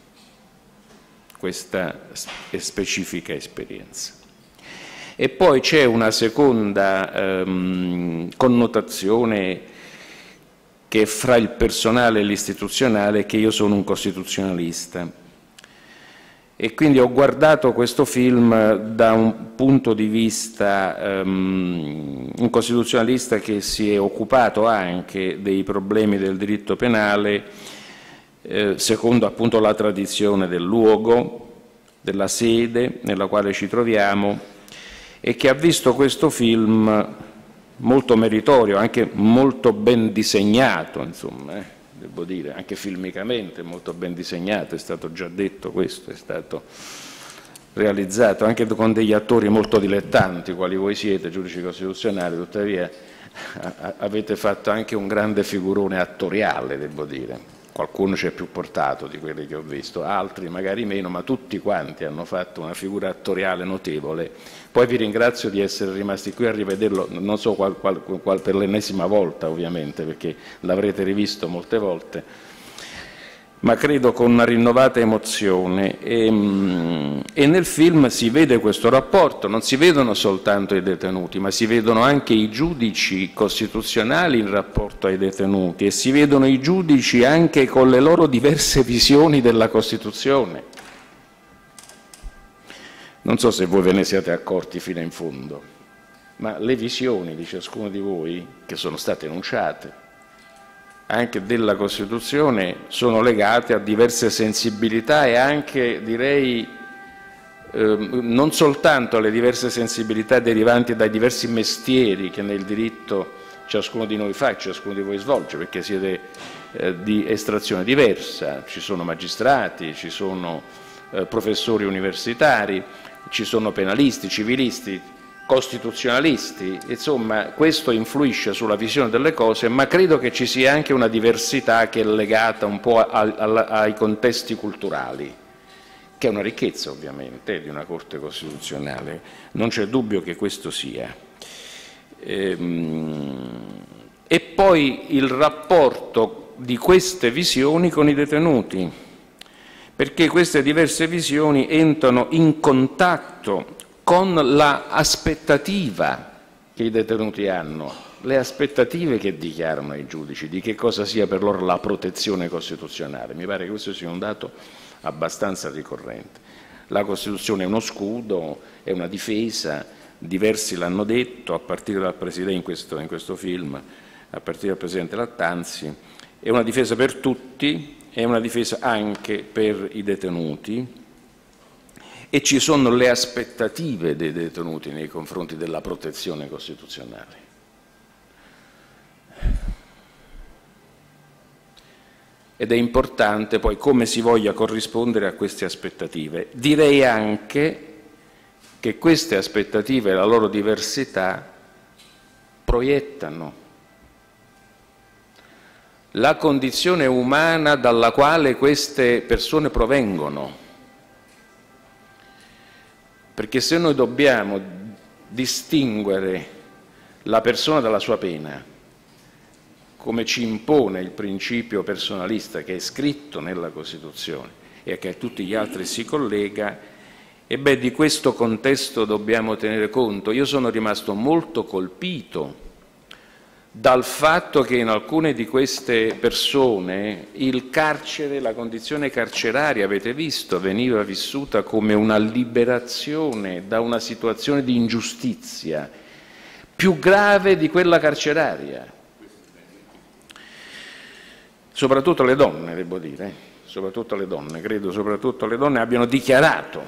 questa specifica esperienza. E poi c'è una seconda connotazione che è fra il personale e l'istituzionale, che io sono un costituzionalista. E quindi ho guardato questo film da un punto di vista, un costituzionalista che si è occupato anche dei problemi del diritto penale, secondo appunto la tradizione del luogo, della sede nella quale ci troviamo, e che ha visto questo film molto meritorio, anche molto ben disegnato, insomma, devo dire, anche filmicamente molto ben disegnato, è stato già detto questo, è stato realizzato anche con degli attori molto dilettanti, quali voi siete, giudici costituzionali, tuttavia avete fatto anche un grande figurone attoriale, devo dire. Qualcuno ci è più portato di quelli che ho visto, altri magari meno, ma tutti quanti hanno fatto una figura attoriale notevole. Poi vi ringrazio di essere rimasti qui a rivederlo, non so per l'ennesima volta ovviamente, perché l'avrete rivisto molte volte, ma credo con una rinnovata emozione. E nel film si vede questo rapporto, non si vedono soltanto i detenuti, ma si vedono anche i giudici costituzionali in rapporto ai detenuti e si vedono i giudici anche con le loro diverse visioni della Costituzione. Non so se voi ve ne siete accorti fino in fondo, ma le visioni di ciascuno di voi, che sono state enunciate, anche della Costituzione, sono legate a diverse sensibilità e anche, direi, non soltanto alle diverse sensibilità derivanti dai diversi mestieri che nel diritto ciascuno di noi fa e ciascuno di voi svolge, perché siete di estrazione diversa, ci sono magistrati, ci sono professori universitari, ci sono penalisti, civilisti, costituzionalisti, insomma questo influisce sulla visione delle cose, ma credo che ci sia anche una diversità che è legata un po' ai contesti culturali, che è una ricchezza ovviamente di una Corte Costituzionale, non c'è dubbio che questo sia. E poi il rapporto di queste visioni con i detenuti, perché queste diverse visioni entrano in contatto con l'aspettativa che i detenuti hanno, le aspettative che dichiarano ai giudici, di che cosa sia per loro la protezione costituzionale. Mi pare che questo sia un dato abbastanza ricorrente. La Costituzione è uno scudo, è una difesa, diversi l'hanno detto, a partire dal Presidente in questo film, a partire dal Presidente Lattanzi, è una difesa per tutti, è una difesa anche per i detenuti e ci sono le aspettative dei detenuti nei confronti della protezione costituzionale. Ed è importante poi come si voglia corrispondere a queste aspettative. Direi anche che queste aspettative e la loro diversità proiettano la condizione umana dalla quale queste persone provengono. Perché se noi dobbiamo distinguere la persona dalla sua pena, come ci impone il principio personalista che è scritto nella Costituzione e che a tutti gli altri si collega, e beh, di questo contesto dobbiamo tenere conto. Io sono rimasto molto colpito dal fatto che in alcune di queste persone il carcere, la condizione carceraria, avete visto, veniva vissuta come una liberazione da una situazione di ingiustizia, più grave di quella carceraria. Soprattutto le donne, devo dire, soprattutto le donne, credo soprattutto le donne abbiano dichiarato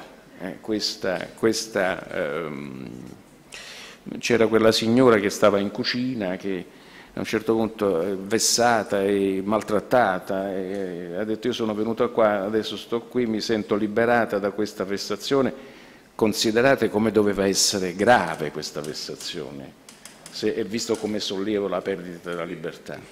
c'era quella signora che stava in cucina, che a un certo punto vessata e maltrattata, e ha detto: io sono venuta qua, adesso sto qui, mi sento liberata da questa vessazione. Considerate come doveva essere grave questa vessazione, se è visto come sollievo la perdita della libertà.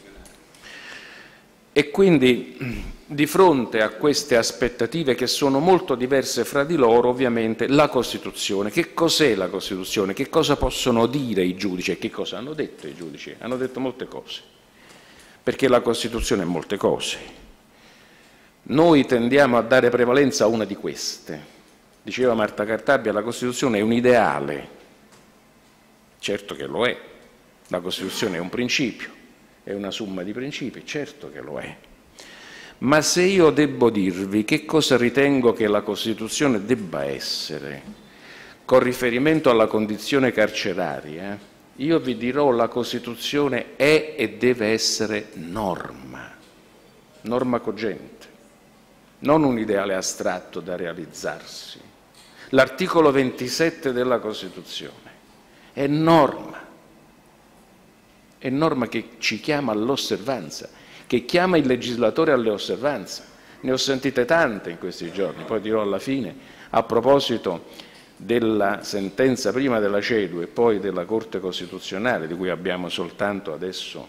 E quindi di fronte a queste aspettative che sono molto diverse fra di loro, ovviamente la Costituzione. Che cos'è la Costituzione? Che cosa possono dire i giudici? E che cosa hanno detto i giudici? Hanno detto molte cose, perché la Costituzione è molte cose. Noi tendiamo a dare prevalenza a una di queste. Diceva Marta Cartabia, la Costituzione è un ideale. Certo che lo è. La Costituzione è un principio. È una somma di principi, certo che lo è. Ma se io devo dirvi che cosa ritengo che la Costituzione debba essere, con riferimento alla condizione carceraria, io vi dirò: la Costituzione è e deve essere norma cogente, non un ideale astratto da realizzarsi. L'articolo 27 della Costituzione è norma che ci chiama all'osservanza, che chiama il legislatore alle osservanze. Ne ho sentite tante in questi giorni, poi dirò alla fine, a proposito della sentenza prima della CEDU e poi della Corte Costituzionale, di cui abbiamo soltanto adesso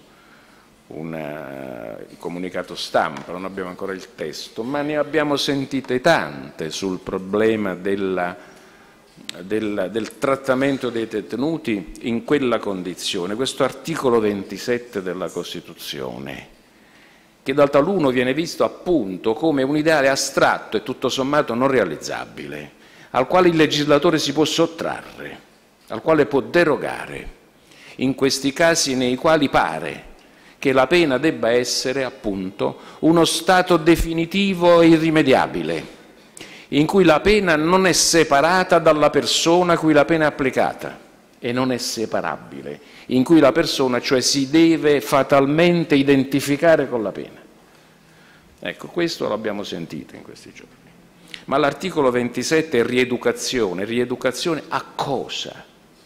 il comunicato stampa, non abbiamo ancora il testo, ma ne abbiamo sentite tante sul problema del trattamento dei detenuti in quella condizione. Questo articolo 27 della Costituzione, che da taluno viene visto appunto come un ideale astratto e tutto sommato non realizzabile, al quale il legislatore si può sottrarre, al quale può derogare, in questi casi nei quali pare che la pena debba essere appunto uno stato definitivo e irrimediabile, in cui la pena non è separata dalla persona a cui la pena è applicata e non è separabile, in cui la persona cioè si deve fatalmente identificare con la pena. Ecco, questo l'abbiamo sentito in questi giorni. Ma l'articolo 27 è rieducazione. Rieducazione a cosa?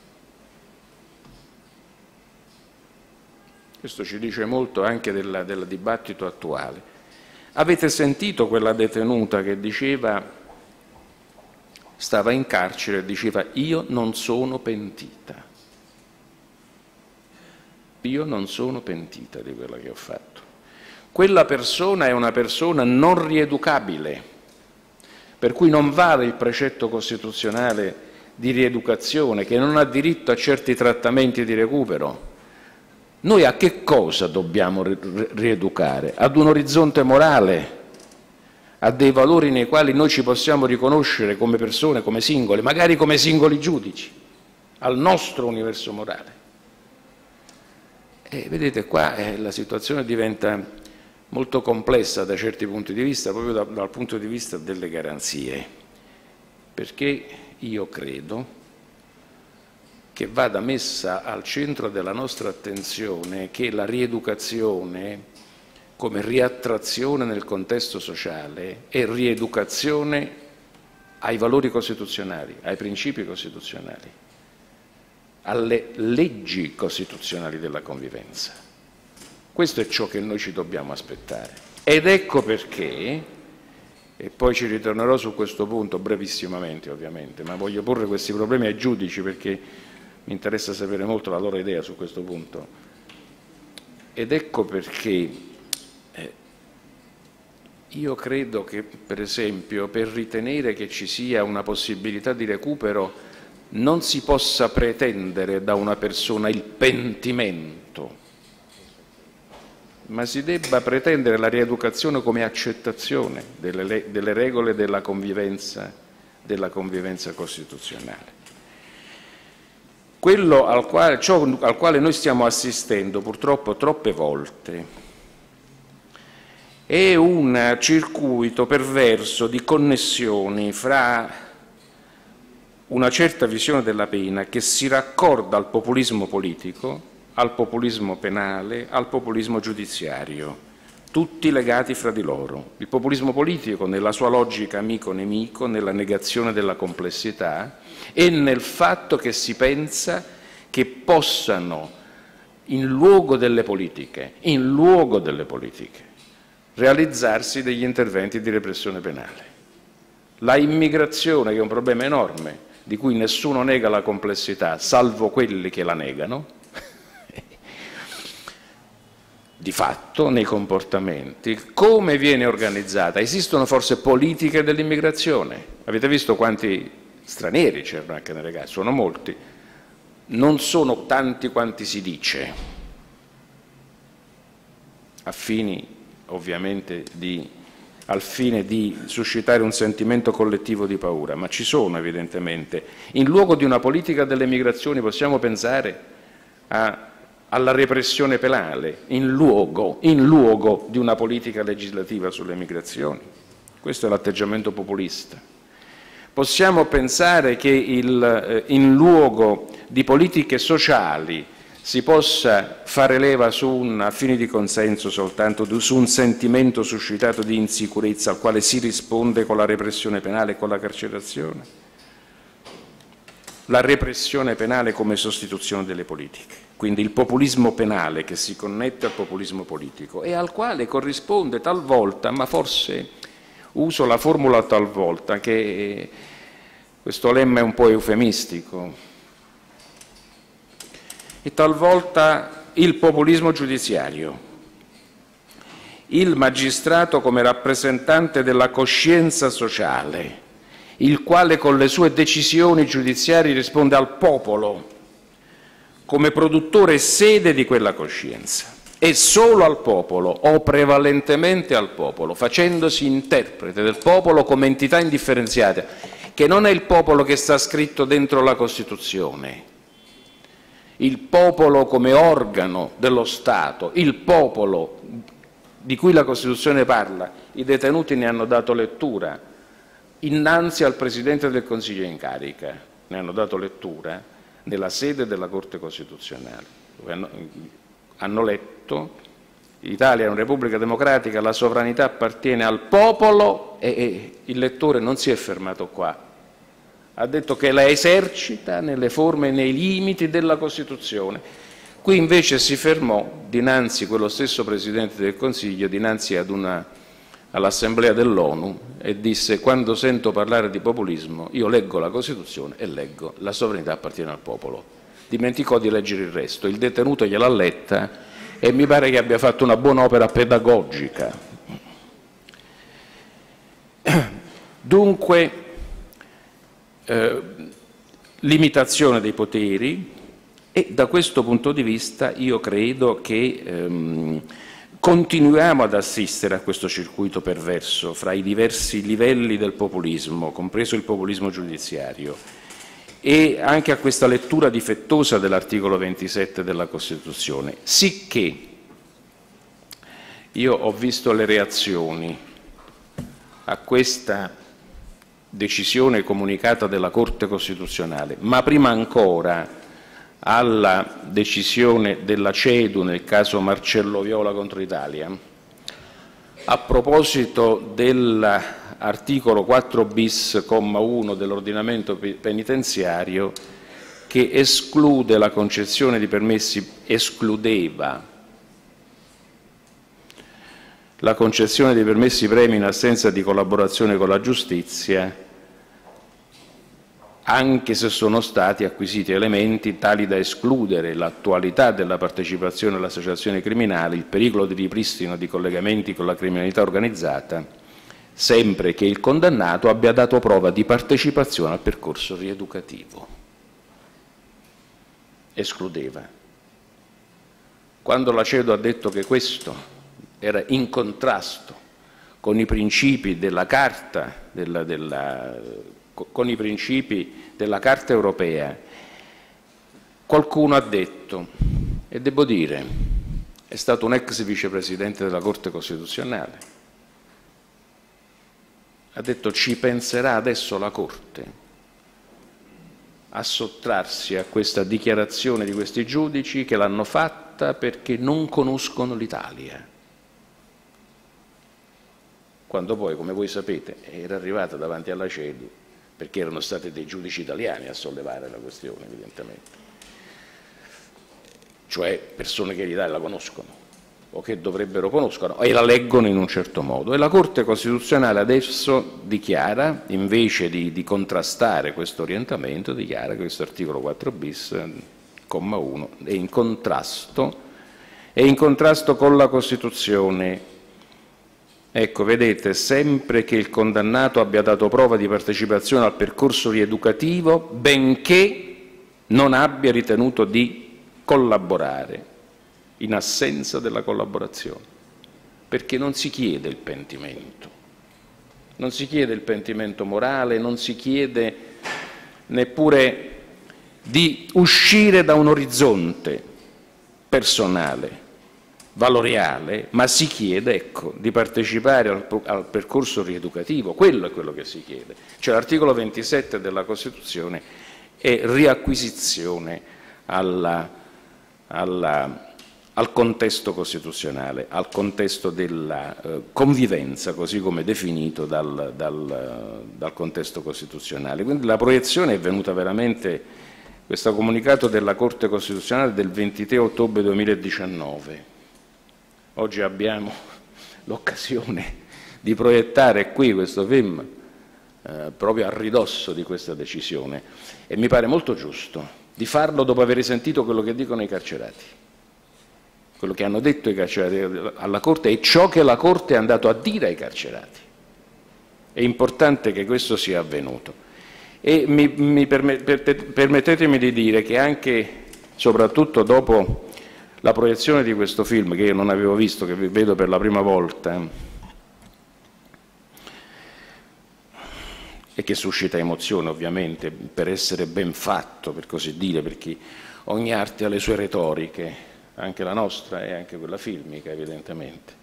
Questo ci dice molto anche del dibattito attuale. Avete sentito quella detenuta che diceva, stava in carcere e diceva: io non sono pentita. Io non sono pentita di quello che ho fatto. Quella persona è una persona non rieducabile, per cui non vale il precetto costituzionale di rieducazione, che non ha diritto a certi trattamenti di recupero. Noi a che cosa dobbiamo rieducare? Ad un orizzonte morale, a dei valori nei quali noi ci possiamo riconoscere come persone, come singoli, magari come singoli giudici, al nostro universo morale. E vedete, qua la situazione diventa molto complessa da certi punti di vista, proprio dal punto di vista delle garanzie, perché io credo che vada messa al centro della nostra attenzione che la rieducazione, come riattrazione nel contesto sociale, è rieducazione ai valori costituzionali, ai principi costituzionali, alle leggi costituzionali della convivenza. Questo è ciò che noi ci dobbiamo aspettare. Ed ecco perché, e poi ci ritornerò su questo punto brevissimamente ovviamente, ma voglio porre questi problemi ai giudici perché mi interessa sapere molto la loro idea su questo punto. Ed ecco perché io credo che, per esempio, per ritenere che ci sia una possibilità di recupero non si possa pretendere da una persona il pentimento, ma si debba pretendere la rieducazione come accettazione delle regole della convivenza costituzionale. Quello ciò al quale noi stiamo assistendo purtroppo troppe volte è un circuito perverso di connessioni fra una certa visione della pena che si raccorda al populismo politico, al populismo penale, al populismo giudiziario, tutti legati fra di loro. Il populismo politico nella sua logica amico-nemico, nella negazione della complessità e nel fatto che si pensa che possano, in luogo delle politiche, realizzarsi degli interventi di repressione penale. La immigrazione, che è un problema enorme, di cui nessuno nega la complessità, salvo quelli che la negano, di fatto nei comportamenti, come viene organizzata? Esistono forse politiche dell'immigrazione? Avete visto quanti stranieri c'erano anche nelle case? Sono molti, non sono tanti quanti si dice, al fine di suscitare un sentimento collettivo di paura, ma ci sono evidentemente. In luogo di una politica delle migrazioni possiamo pensare alla repressione penale, in luogo di una politica legislativa sulle migrazioni. Questo è l'atteggiamento populista. Possiamo pensare che in luogo di politiche sociali si possa fare leva a fini di consenso soltanto su un sentimento suscitato di insicurezza al quale si risponde con la repressione penale e con la carcerazione? La repressione penale come sostituzione delle politiche, quindi il populismo penale che si connette al populismo politico e al quale corrisponde talvolta, ma forse uso la formula talvolta, che questo lemma è un po' eufemistico, e talvolta il populismo giudiziario, il magistrato come rappresentante della coscienza sociale, il quale con le sue decisioni giudiziarie risponde al popolo come produttore e sede di quella coscienza, e solo al popolo o prevalentemente al popolo, facendosi interprete del popolo come entità indifferenziata, che non è il popolo che sta scritto dentro la Costituzione, il popolo come organo dello Stato, il popolo di cui la Costituzione parla. I detenuti ne hanno dato lettura innanzi al Presidente del Consiglio in carica, ne hanno dato lettura nella sede della Corte Costituzionale, dove hanno letto: l'Italia è una Repubblica democratica, la sovranità appartiene al popolo, e il lettore non si è fermato qua. Ha detto che la esercita nelle forme e nei limiti della Costituzione. Qui invece si fermò dinanzi quello stesso Presidente del Consiglio, dinanzi all'Assemblea dell'ONU, e disse: quando sento parlare di populismo io leggo la Costituzione e leggo la sovranità appartiene al popolo. Dimenticò di leggere il resto. Il detenuto gliel'ha letta e mi pare che abbia fatto una buona opera pedagogica. Dunque, limitazione dei poteri, e da questo punto di vista io credo che continuiamo ad assistere a questo circuito perverso fra i diversi livelli del populismo, compreso il populismo giudiziario, e anche a questa lettura difettosa dell'articolo 27 della Costituzione, sicché io ho visto le reazioni a questa decisione comunicata della Corte Costituzionale, ma prima ancora alla decisione della CEDU nel caso Marcello Viola contro Italia, a proposito dell'articolo 4 bis, comma 1 dell'ordinamento penitenziario, che esclude la concessione di permessi, escludeva la concessione di permessi premi in assenza di collaborazione con la giustizia, anche se sono stati acquisiti elementi tali da escludere l'attualità della partecipazione alle associazioni criminali, il pericolo di ripristino di collegamenti con la criminalità organizzata, sempre che il condannato abbia dato prova di partecipazione al percorso rieducativo. Escludeva. Quando la CEDU ha detto che questo era in contrasto con i principi della Carta, con i principi della Carta europea, qualcuno ha detto, e devo dire, è stato un ex vicepresidente della Corte Costituzionale, ha detto: ci penserà adesso la Corte a sottrarsi a questa dichiarazione di questi giudici che l'hanno fatta perché non conoscono l'Italia. Quando poi, come voi sapete, era arrivata davanti alla CEDU perché erano stati dei giudici italiani a sollevare la questione, evidentemente. Cioè persone che l'Italia la conoscono o che dovrebbero conoscere e la leggono in un certo modo. E la Corte Costituzionale adesso dichiara, invece di contrastare questo orientamento, dichiara che questo articolo 4 bis, comma 1, è in contrasto con la Costituzione. Ecco, vedete, sempre che il condannato abbia dato prova di partecipazione al percorso rieducativo, benché non abbia ritenuto di collaborare, in assenza della collaborazione, perché non si chiede il pentimento, non si chiede il pentimento morale, non si chiede neppure di uscire da un orizzonte personale, valoriale, ma si chiede, ecco, di partecipare al percorso rieducativo. Quello è quello che si chiede. Cioè l'articolo 27 della Costituzione è riacquisizione al contesto costituzionale, al contesto della convivenza, così come definito dal contesto costituzionale. Quindi la proiezione è venuta veramente, questo comunicato della Corte Costituzionale del 23 ottobre 2019. Oggi abbiamo l'occasione di proiettare qui questo film proprio a ridosso di questa decisione, e mi pare molto giusto di farlo dopo aver sentito quello che dicono i carcerati. Quello che hanno detto i carcerati alla Corte è ciò che la Corte è andato a dire ai carcerati. È importante che questo sia avvenuto. E permettetemi di dire che anche, soprattutto dopo la proiezione di questo film, che io non avevo visto, che vedo per la prima volta, e che suscita emozione ovviamente, per essere ben fatto, per così dire, perché ogni arte ha le sue retoriche, anche la nostra e anche quella filmica, evidentemente.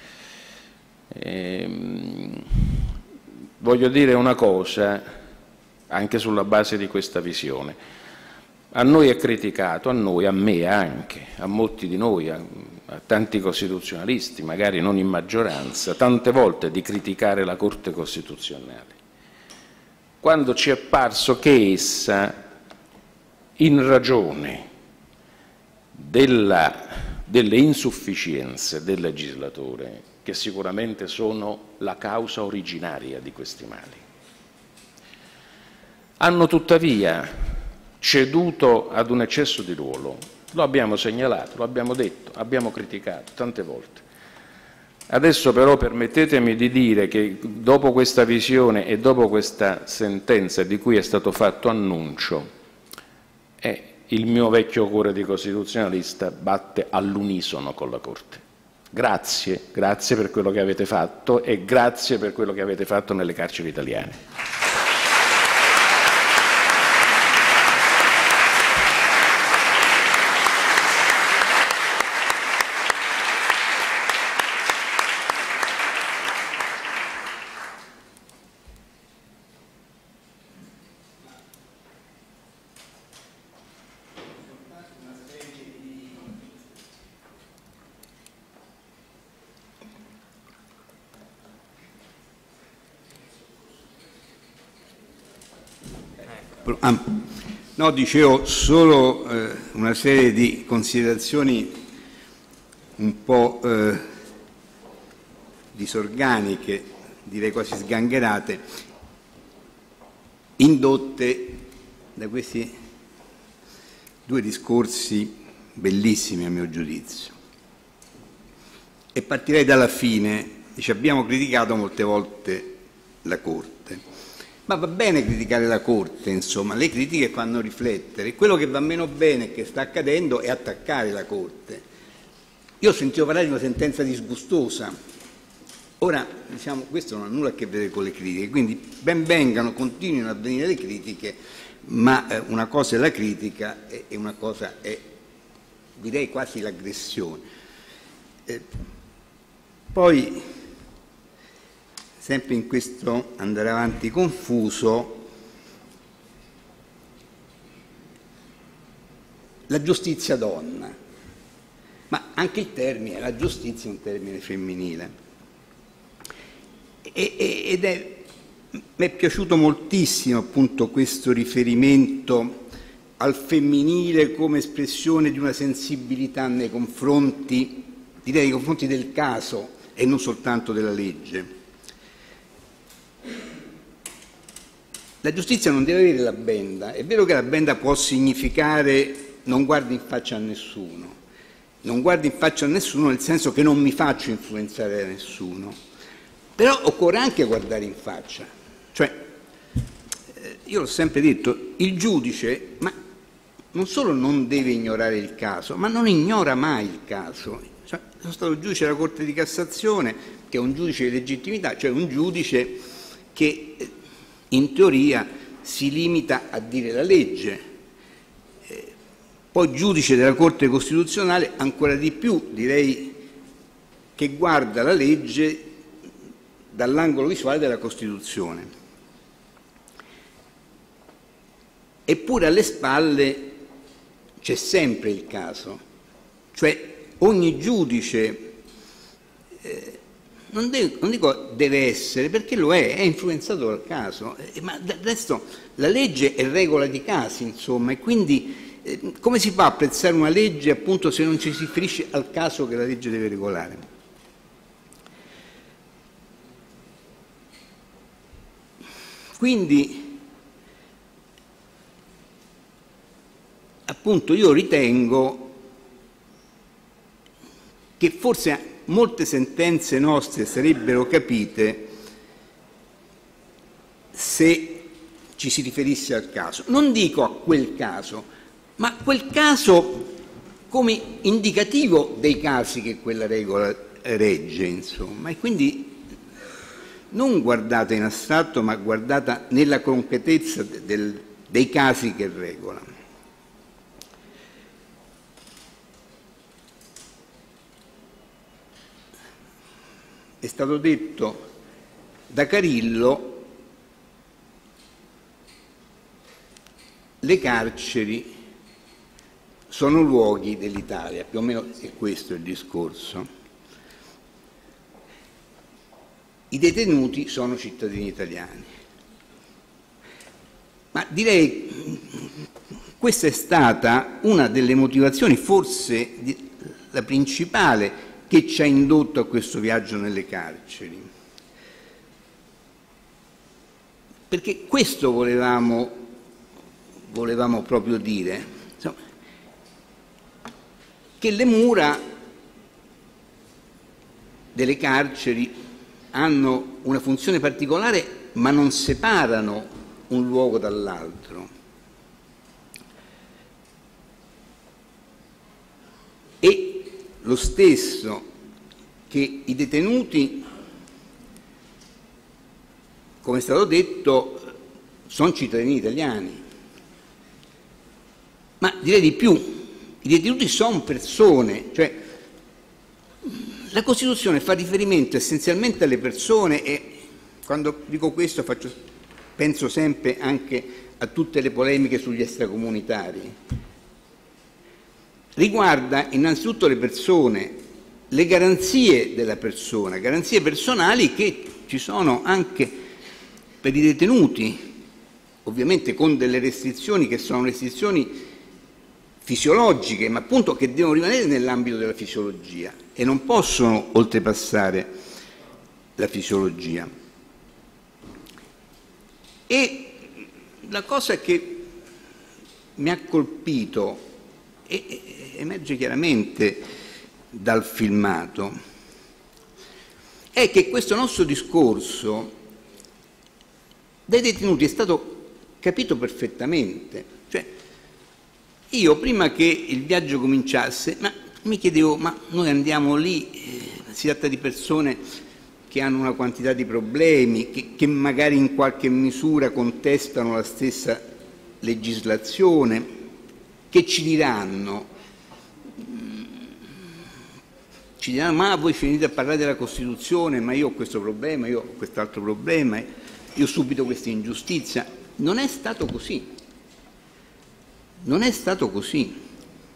Voglio dire una cosa, anche sulla base di questa visione. A noi è criticato, a me anche, a molti di noi, a tanti costituzionalisti, magari non in maggioranza, tante volte di criticare la Corte Costituzionale, quando ci è parso che essa, in ragione delle insufficienze del legislatore, che sicuramente sono la causa originaria di questi mali, hanno tuttavia ceduto ad un eccesso di ruolo. Lo abbiamo segnalato, lo abbiamo detto, abbiamo criticato tante volte. Adesso però permettetemi di dire che dopo questa visione e dopo questa sentenza di cui è stato fatto annuncio, il mio vecchio cuore di costituzionalista batte all'unisono con la Corte. Grazie, grazie per quello che avete fatto e grazie per quello che avete fatto nelle carceri italiane. No, dicevo solo una serie di considerazioni un po' disorganiche, direi quasi sgangherate, indotte da questi due discorsi bellissimi a mio giudizio. E partirei dalla fine. Dice, abbiamo criticato molte volte la Corte. Ma va bene criticare la Corte, insomma, le critiche fanno riflettere. Quello che va meno bene che sta accadendo è attaccare la Corte. Io ho sentito parlare di una sentenza disgustosa. Ora, diciamo, questo non ha nulla a che vedere con le critiche, quindi ben vengano, continuino a venire le critiche, ma una cosa è la critica e una cosa è, direi, quasi l'aggressione. Poi, sempre in questo andare avanti confuso, la giustizia donna, ma anche il termine, la giustizia è un termine femminile. Mi è piaciuto moltissimo appunto questo riferimento al femminile come espressione di una sensibilità nei confronti, direi, nei confronti del caso e non soltanto della legge. La giustizia non deve avere la benda. È vero che la benda può significare non guardi in faccia a nessuno, non guardi in faccia a nessuno nel senso che non mi faccio influenzare da nessuno, però occorre anche guardare in faccia. Cioè, io l'ho sempre detto, il giudice, ma non solo non deve ignorare il caso, ma non ignora mai il caso. Cioè, sono stato giudice della Corte di Cassazione, che è un giudice di legittimità, cioè un giudice che in teoria si limita a dire la legge. Poi giudice della Corte Costituzionale ancora di più, direi, che guarda la legge dall'angolo visuale della Costituzione. Eppure alle spalle c'è sempre il caso, cioè ogni giudice, non dico deve essere, perché lo è influenzato dal caso, ma del resto la legge è regola di casi, insomma, e quindi come si fa a apprezzare una legge appunto se non ci si riferisce al caso che la legge deve regolare? Quindi appunto io ritengo che forse molte sentenze nostre sarebbero capite se ci si riferisse al caso. Non dico a quel caso, ma a quel caso come indicativo dei casi che quella regola regge, insomma, e quindi non guardata in astratto, ma guardata nella concretezza dei casi che regola. È stato detto da Carillo, le carceri sono luoghi dell'Italia, più o meno è questo il discorso. I detenuti sono cittadini italiani. Ma direi questa è stata una delle motivazioni, forse la principale, che ci ha indotto a questo viaggio nelle carceri. Perché questo volevamo proprio dire, insomma, che le mura delle carceri hanno una funzione particolare, ma non separano un luogo dall'altro. E lo stesso che i detenuti, come è stato detto, sono cittadini italiani. Ma direi di più, i detenuti sono persone, cioè la Costituzione fa riferimento essenzialmente alle persone e quando dico questo penso sempre anche a tutte le polemiche sugli extracomunitari. Riguarda innanzitutto le persone, le garanzie della persona, garanzie personali che ci sono anche per i detenuti, ovviamente con delle restrizioni che sono restrizioni fisiologiche, ma appunto che devono rimanere nell'ambito della fisiologia e non possono oltrepassare la fisiologia. E la cosa che mi ha colpito e emerge chiaramente dal filmato è che questo nostro discorso dai detenuti è stato capito perfettamente. Cioè, io prima che il viaggio cominciasse mi chiedevo, ma noi andiamo lì, si tratta di persone che hanno una quantità di problemi, che magari in qualche misura contestano la stessa legislazione, che ci diranno, ma voi finite a parlare della Costituzione, ma io ho questo problema, io ho quest'altro problema, io ho subito questa ingiustizia. Non è stato così. Non è stato così.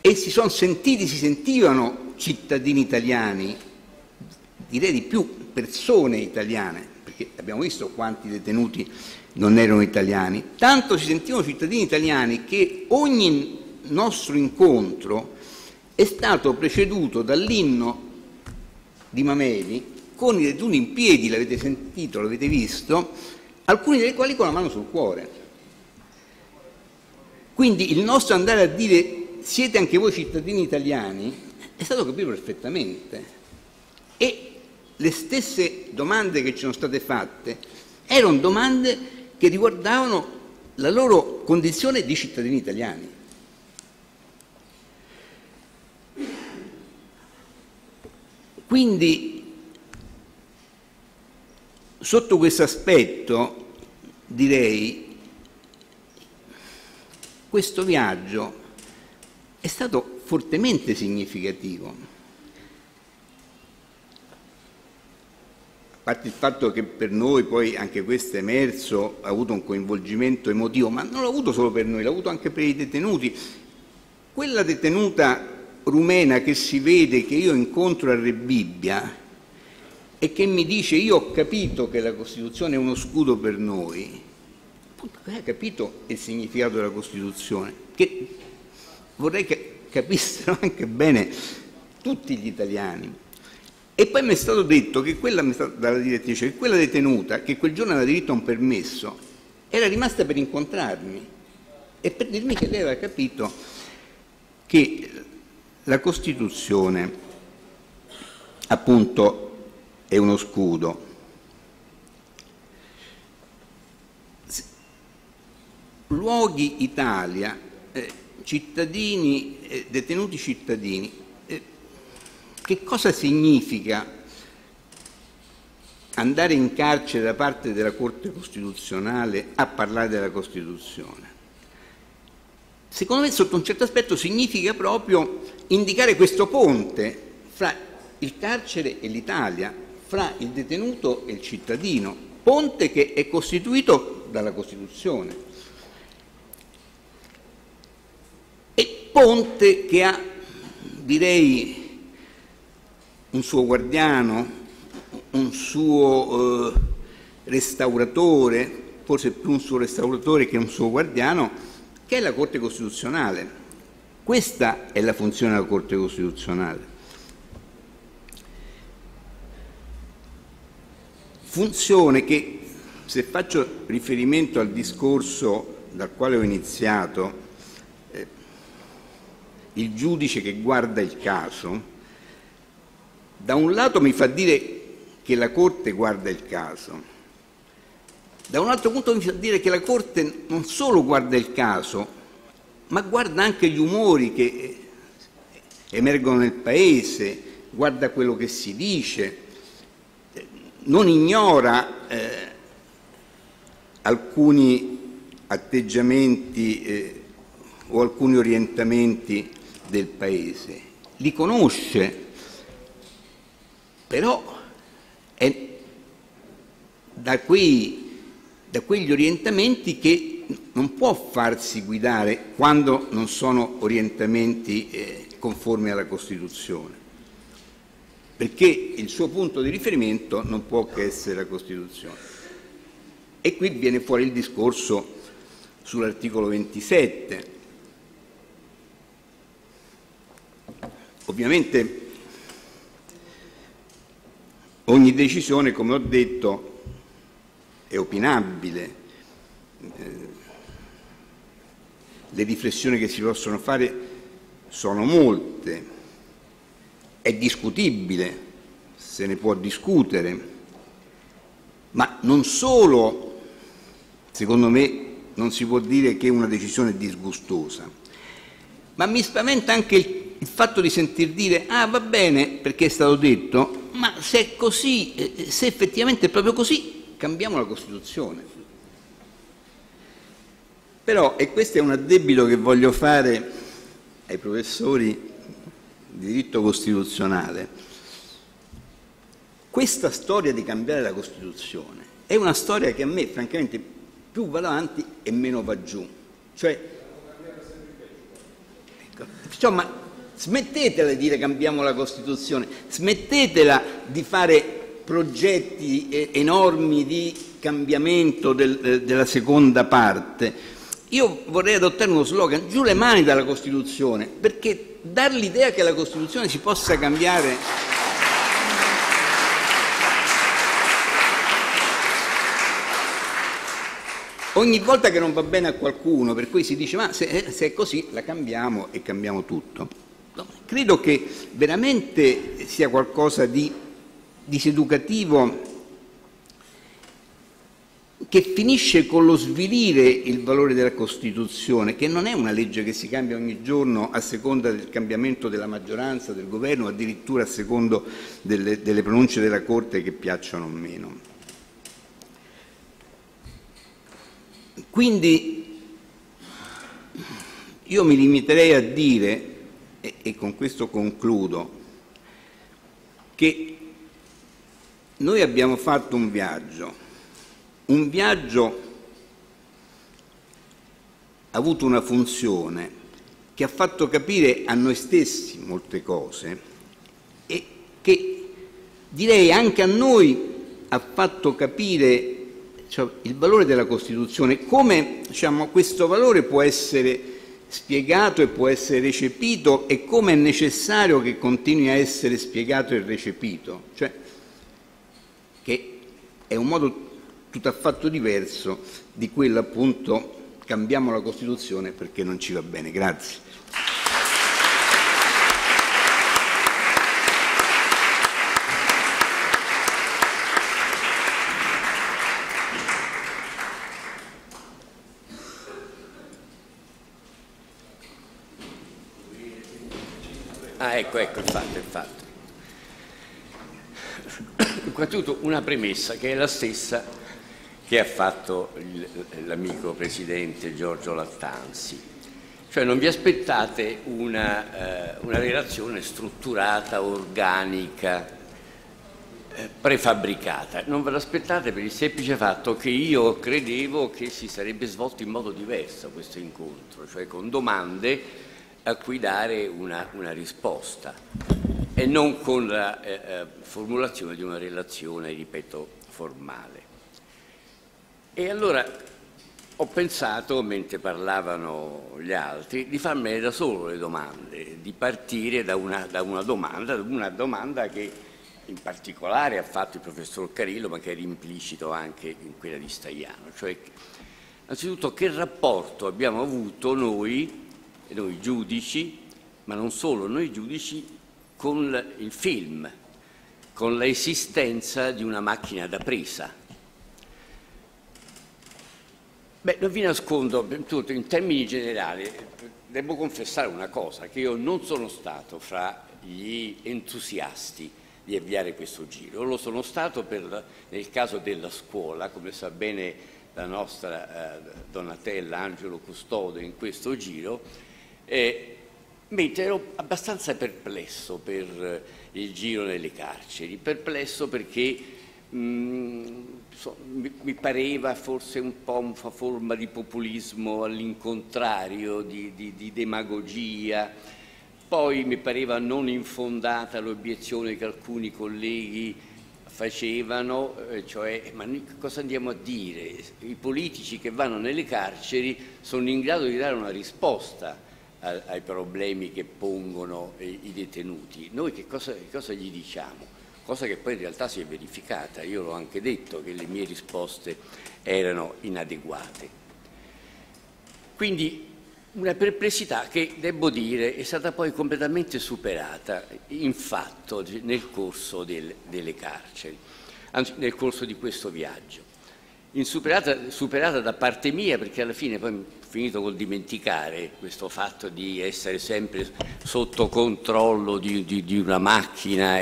e si sentivano cittadini italiani, direi di più persone italiane, perché abbiamo visto quanti detenuti non erano italiani, tanto si sentivano cittadini italiani che ogni nostro incontro è stato preceduto dall'inno di Mameli con i detenuti in piedi, l'avete sentito, l'avete visto, alcuni dei quali con la mano sul cuore. Quindi il nostro andare a dire siete anche voi cittadini italiani è stato capito perfettamente, e le stesse domande che ci sono state fatte erano domande che riguardavano la loro condizione di cittadini italiani. Quindi sotto questo aspetto direi questo viaggio è stato fortemente significativo, a parte il fatto che per noi poi anche questo è emerso, ha avuto un coinvolgimento emotivo, ma non l'ha avuto solo per noi, l'ha avuto anche per i detenuti. Quella detenuta rumena che si vede, che io incontro a Rebibbia e che mi dice io ho capito che la Costituzione è uno scudo per noi, appunto, ha capito il significato della Costituzione, che vorrei che capissero anche bene tutti gli italiani. E poi mi è stato detto che dalla direttrice che quella detenuta che quel giorno aveva diritto a un permesso era rimasta per incontrarmi e per dirmi che lei aveva capito che la Costituzione appunto è uno scudo. Luoghi Italia, cittadini, detenuti cittadini, che cosa significa andare in carcere da parte della Corte Costituzionale a parlare della Costituzione? Secondo me, sotto un certo aspetto, significa proprio indicare questo ponte fra il carcere e l'Italia, fra il detenuto e il cittadino, ponte che è costituito dalla Costituzione e ponte che ha, direi, un suo guardiano, un suo restauratore, forse più un suo restauratore che un suo guardiano, che è la Corte Costituzionale. Questa è la funzione della Corte Costituzionale. Funzione che, se faccio riferimento al discorso dal quale ho iniziato, il giudice che guarda il caso, da un lato mi fa dire che la Corte guarda il caso, da un altro punto mi fa dire che la Corte non solo guarda il caso, ma guarda anche gli umori che emergono nel Paese, guarda quello che si dice, non ignora alcuni atteggiamenti o alcuni orientamenti del Paese, li conosce, però è da quegli orientamenti che non può farsi guidare quando non sono orientamenti conformi alla Costituzione, perché il suo punto di riferimento non può che essere la Costituzione. E qui viene fuori il discorso sull'articolo 27. Ovviamente ogni decisione, come ho detto, è opinabile. Le riflessioni che si possono fare sono molte. È discutibile, se ne può discutere, ma non solo, secondo me, non si può dire che una decisione è disgustosa, ma mi spaventa anche il fatto di sentir dire ah va bene perché è stato detto, ma se è così, se effettivamente è proprio così, cambiamo la Costituzione. Però, e questo è un addebito che voglio fare ai professori di diritto costituzionale, questa storia di cambiare la Costituzione è una storia che a me francamente più va avanti e meno va giù. Cioè, Insomma, smettetela di dire cambiamo la Costituzione, smettetela di fare progetti enormi di cambiamento della seconda parte. Io vorrei adottare uno slogan: giù le mani dalla Costituzione, perché dar l'idea che la Costituzione si possa cambiare ogni volta che non va bene a qualcuno, per cui si dice ma se è così la cambiamo e cambiamo tutto. No, credo che veramente sia qualcosa di diseducativo, che finisce con lo svilire il valore della Costituzione, che non è una legge che si cambia ogni giorno a seconda del cambiamento della maggioranza, del governo, addirittura a secondo delle pronunce della Corte che piacciono o meno. Quindi io mi limiterei a dire, e con questo concludo, che noi abbiamo fatto un viaggio ha avuto una funzione che ha fatto capire a noi stessi molte cose e che direi anche a noi ha fatto capire, cioè, il valore della Costituzione, come, diciamo, questo valore può essere spiegato e può essere recepito e come è necessario che continui a essere spiegato e recepito, cioè che è un modo tutt'affatto diverso di quello, appunto, cambiamo la Costituzione perché non ci va bene. Grazie. Ecco, il fatto. Innanzitutto una premessa che è la stessa che ha fatto l'amico Presidente Giorgio Lattanzi. Cioè non vi aspettate una relazione strutturata, organica, prefabbricata. Non ve l'aspettate per il semplice fatto che io credevo che si sarebbe svolto in modo diverso questo incontro, cioè con domande a cui dare una risposta e non con la formulazione di una relazione, ripeto, formale. E allora ho pensato, mentre parlavano gli altri, di farmene da solo le domande, di partire da una domanda che in particolare ha fatto il professor Carillo, ma che era implicito anche in quella di Staiano. Cioè, innanzitutto, che rapporto abbiamo avuto noi giudici, ma non solo noi giudici, con il film, con l'esistenza di una macchina da presa. Beh, non vi nascondo, in termini generali, devo confessare una cosa, che io non sono stato fra gli entusiasti di avviare questo giro. Lo sono stato nel caso della scuola, come sa bene la nostra Donatella Angelo Custode in questo giro, mentre ero abbastanza perplesso per il giro nelle carceri, perplesso perché mi pareva forse un po' una forma di populismo all'incontrario, di demagogia. Poi mi pareva non infondata l'obiezione che alcuni colleghi facevano, cioè ma cosa andiamo a dire? I politici che vanno nelle carceri sono in grado di dare una risposta ai problemi che pongono i detenuti. Noi che cosa gli diciamo? Cosa che poi in realtà si è verificata. Io l'ho anche detto che le mie risposte erano inadeguate. Quindi una perplessità che, devo dire, è stata poi completamente superata in fatto nel corso delle carceri, anzi nel corso di questo viaggio. Superata da parte mia, perché alla fine poi ho finito col dimenticare questo fatto di essere sempre sotto controllo di una macchina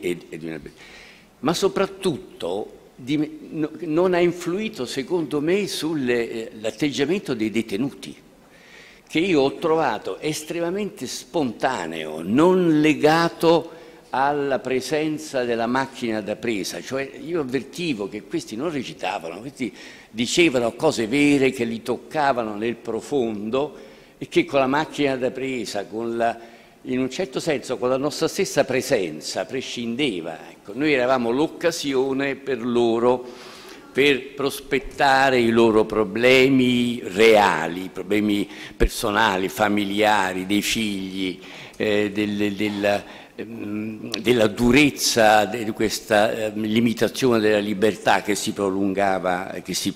ma soprattutto non ha influito, secondo me, sull'atteggiamento dei detenuti, che io ho trovato estremamente spontaneo, non legato alla presenza della macchina da presa. Cioè io avvertivo che questi non recitavano, questi dicevano cose vere che li toccavano nel profondo e che con la macchina da presa, in un certo senso con la nostra stessa presenza prescindeva. Ecco, noi eravamo l'occasione per loro per prospettare i loro problemi reali, problemi personali, familiari, dei figli, della durezza di questa limitazione della libertà che si prolunga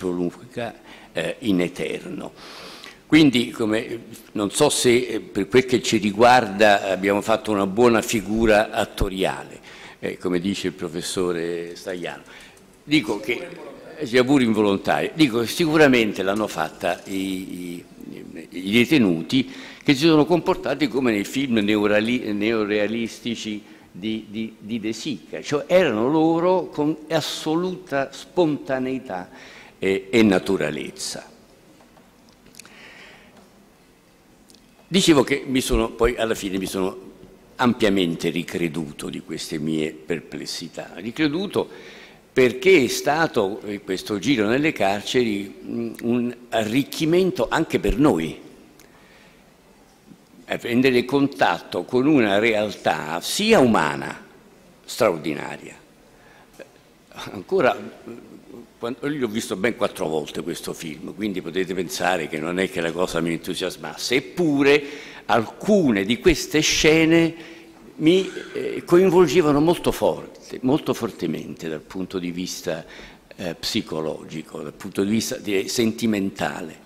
in eterno. Quindi, non so se per quel che ci riguarda abbiamo fatto una buona figura attoriale, come dice il professore Stagliano. Dico che, sia pure involontaria, dico che sicuramente l'hanno fatta i detenuti, che si sono comportati come nei film neorealistici di De Sica, cioè erano loro con assoluta spontaneità e naturalezza. Dicevo che poi alla fine mi sono ampiamente ricreduto di queste mie perplessità, ricreduto perché è stato questo giro nelle carceri un arricchimento anche per noi, prendere contatto con una realtà sia umana, straordinaria. Ancora, io ho visto ben 4 volte questo film, quindi potete pensare che non è che la cosa mi entusiasmasse, eppure alcune di queste scene mi coinvolgevano molto fortemente dal punto di vista psicologico, dal punto di vista sentimentale.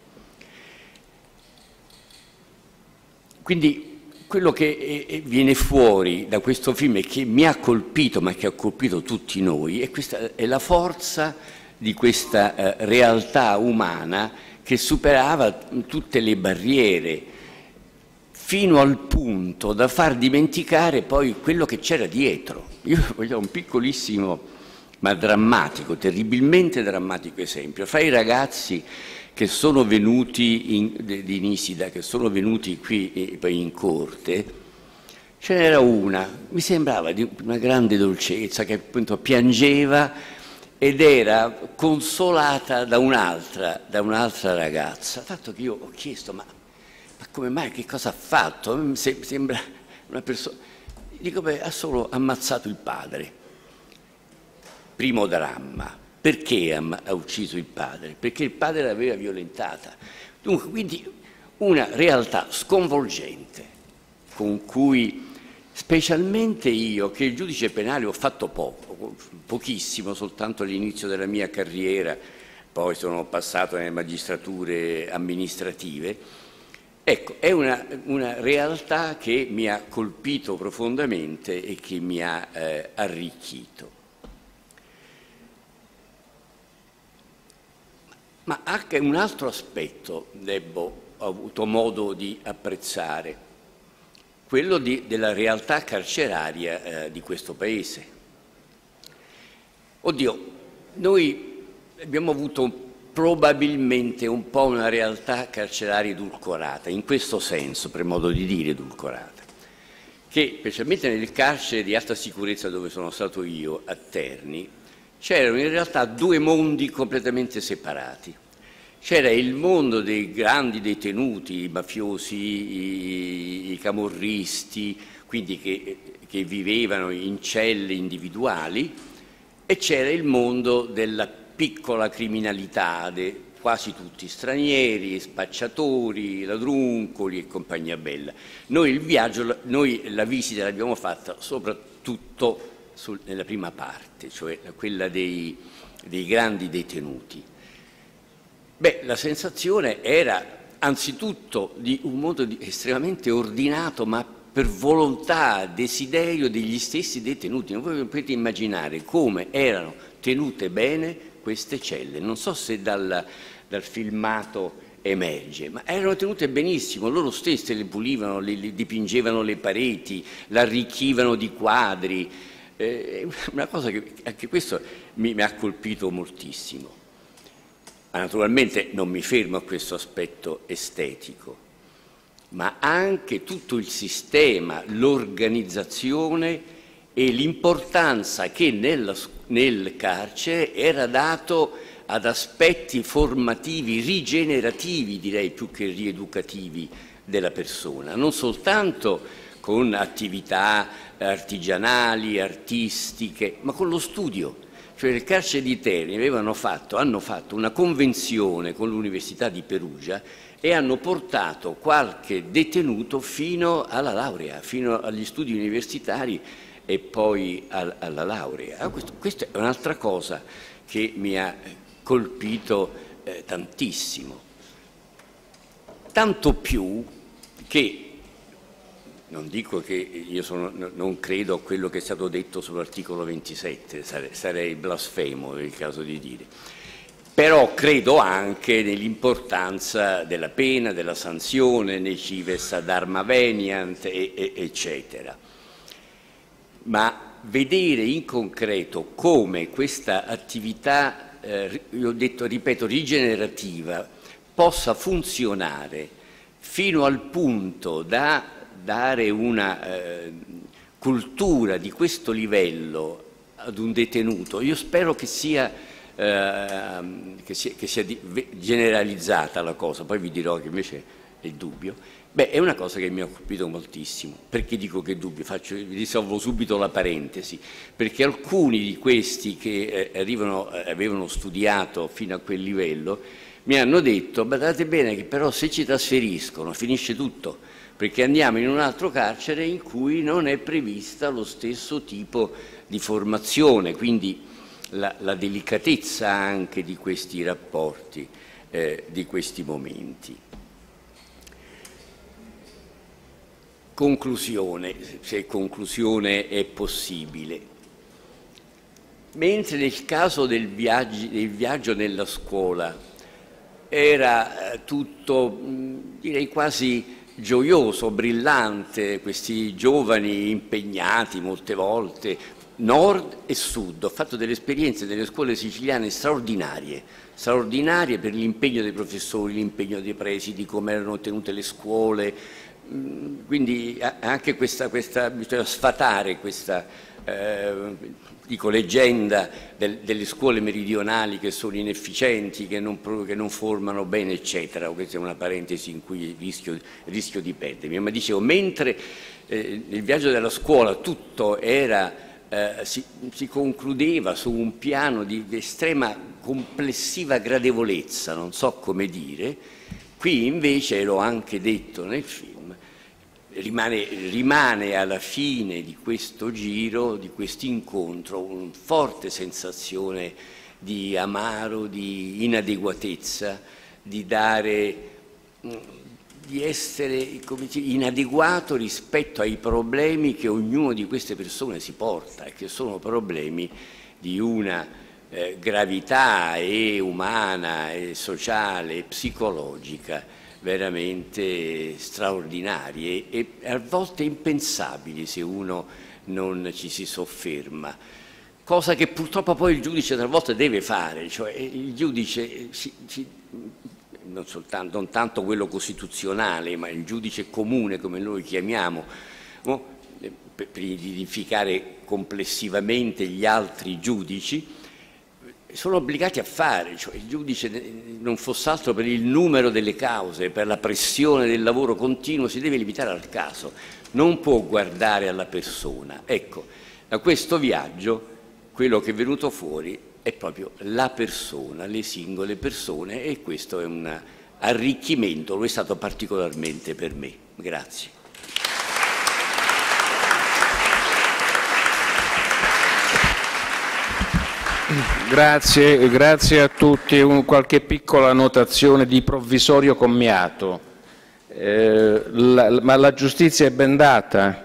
Quindi quello che viene fuori da questo film e che mi ha colpito, ma che ha colpito tutti noi, è la forza di questa realtà umana che superava tutte le barriere, fino al punto da far dimenticare poi quello che c'era dietro. Io voglio un piccolissimo ma drammatico, terribilmente drammatico esempio. Fra i ragazzi che sono venuti di Nisida, che sono venuti qui poi in corte, ce n'era una, mi sembrava di una grande dolcezza, che appunto piangeva ed era consolata da un'altra ragazza. Tanto che io ho chiesto, ma come mai, che cosa ha fatto? Sembra una persona... Dico, beh, ha solo ammazzato il padre. Primo dramma. Perché ha ucciso il padre? Perché il padre l'aveva violentata. Dunque, quindi una realtà sconvolgente con cui, specialmente io, che il giudice penale ho fatto pochissimo, soltanto all'inizio della mia carriera, poi sono passato nelle magistrature amministrative, ecco, è una realtà che mi ha colpito profondamente e che mi ha arricchito. Ma anche un altro aspetto ho avuto modo di apprezzare, quello della realtà carceraria di questo Paese. Oddio, noi abbiamo avuto probabilmente un po' una realtà carceraria edulcorata, in questo senso, per modo di dire edulcorata, che specialmente nel carcere di alta sicurezza dove sono stato io, a Terni, c'erano in realtà 2 mondi completamente separati. C'era il mondo dei grandi detenuti, i mafiosi, i camorristi, quindi che vivevano in celle individuali, e c'era il mondo della piccola criminalità, quasi tutti stranieri, spacciatori, ladruncoli e compagnia bella. Noi la visita l'abbiamo fatta soprattutto nella prima parte, cioè quella dei grandi detenuti. Beh, la sensazione era anzitutto di un mondo estremamente ordinato, ma per volontà, desiderio degli stessi detenuti. Non voi potete immaginare come erano tenute bene queste celle. Non so se dal filmato emerge, ma erano tenute benissimo, loro stesse le pulivano, le dipingevano le pareti, l'arricchivano di quadri. Una cosa che anche questo mi ha colpito moltissimo. Ma naturalmente non mi fermo a questo aspetto estetico, ma anche tutto il sistema, l'organizzazione e l'importanza che nel carcere era dato ad aspetti formativi, rigenerativi, direi più che rieducativi della persona, non soltanto con attività artigianali, artistiche, ma con lo studio. Cioè nel carcere di Terni hanno fatto una convenzione con l'Università di Perugia e hanno portato qualche detenuto fino alla laurea, fino agli studi universitari e poi alla laurea. Questa è un'altra cosa che mi ha colpito tantissimo. Tanto più che, non dico che io non credo a quello che è stato detto sull'articolo 27, sarei blasfemo nel caso di dire, però credo anche nell'importanza della pena, della sanzione, nei cives ad arma veniant, eccetera. Ma vedere in concreto come questa attività, io ho detto, ripeto, rigenerativa, possa funzionare fino al punto da dare una cultura di questo livello ad un detenuto, io spero che sia generalizzata la cosa, poi vi dirò che invece è dubbio. Beh, è una cosa che mi ha colpito moltissimo. Perché dico che è dubbio? Vi risolvo subito la parentesi, perché alcuni di questi che avevano studiato fino a quel livello mi hanno detto: badate bene che però se ci trasferiscono finisce tutto, perché andiamo in un altro carcere in cui non è prevista lo stesso tipo di formazione, quindi la delicatezza anche di questi rapporti, di questi momenti. Conclusione, se conclusione è possibile. Mentre nel caso del viaggio nella scuola era tutto, direi quasi gioioso, brillante, questi giovani impegnati molte volte, nord e sud. Ho fatto delle esperienze nelle scuole siciliane straordinarie per l'impegno dei professori, l'impegno dei presidi, come erano tenute le scuole. Quindi anche bisogna sfatare questa dico leggenda delle scuole meridionali che sono inefficienti, che non formano bene, eccetera. Questa è una parentesi in cui rischio di perdermi. Ma dicevo, mentre nel viaggio della scuola tutto si concludeva su un piano di estrema complessiva gradevolezza, non so come dire, qui invece, l'ho anche detto nel film, rimane alla fine di questo giro, di questo incontro, una forte sensazione di amaro, di inadeguatezza, di essere, come dire, inadeguato rispetto ai problemi che ognuno di queste persone si porta, e che sono problemi di una gravità umana, sociale, psicologica veramente straordinarie e a volte impensabili se uno non ci si sofferma, cosa che purtroppo poi il giudice talvolta deve fare, cioè il giudice non tanto quello costituzionale, ma il giudice comune, come noi chiamiamo, no? Per identificare complessivamente gli altri giudici, sono obbligati a fare, cioè il giudice, non fosse altro per il numero delle cause, per la pressione del lavoro continuo, si deve limitare al caso, non può guardare alla persona. Ecco, da questo viaggio quello che è venuto fuori è proprio la persona, le singole persone, e questo è un arricchimento, lo è stato particolarmente per me. Grazie. Grazie a tutti. Qualche piccola notazione di provvisorio commiato. Ma la giustizia è bendata?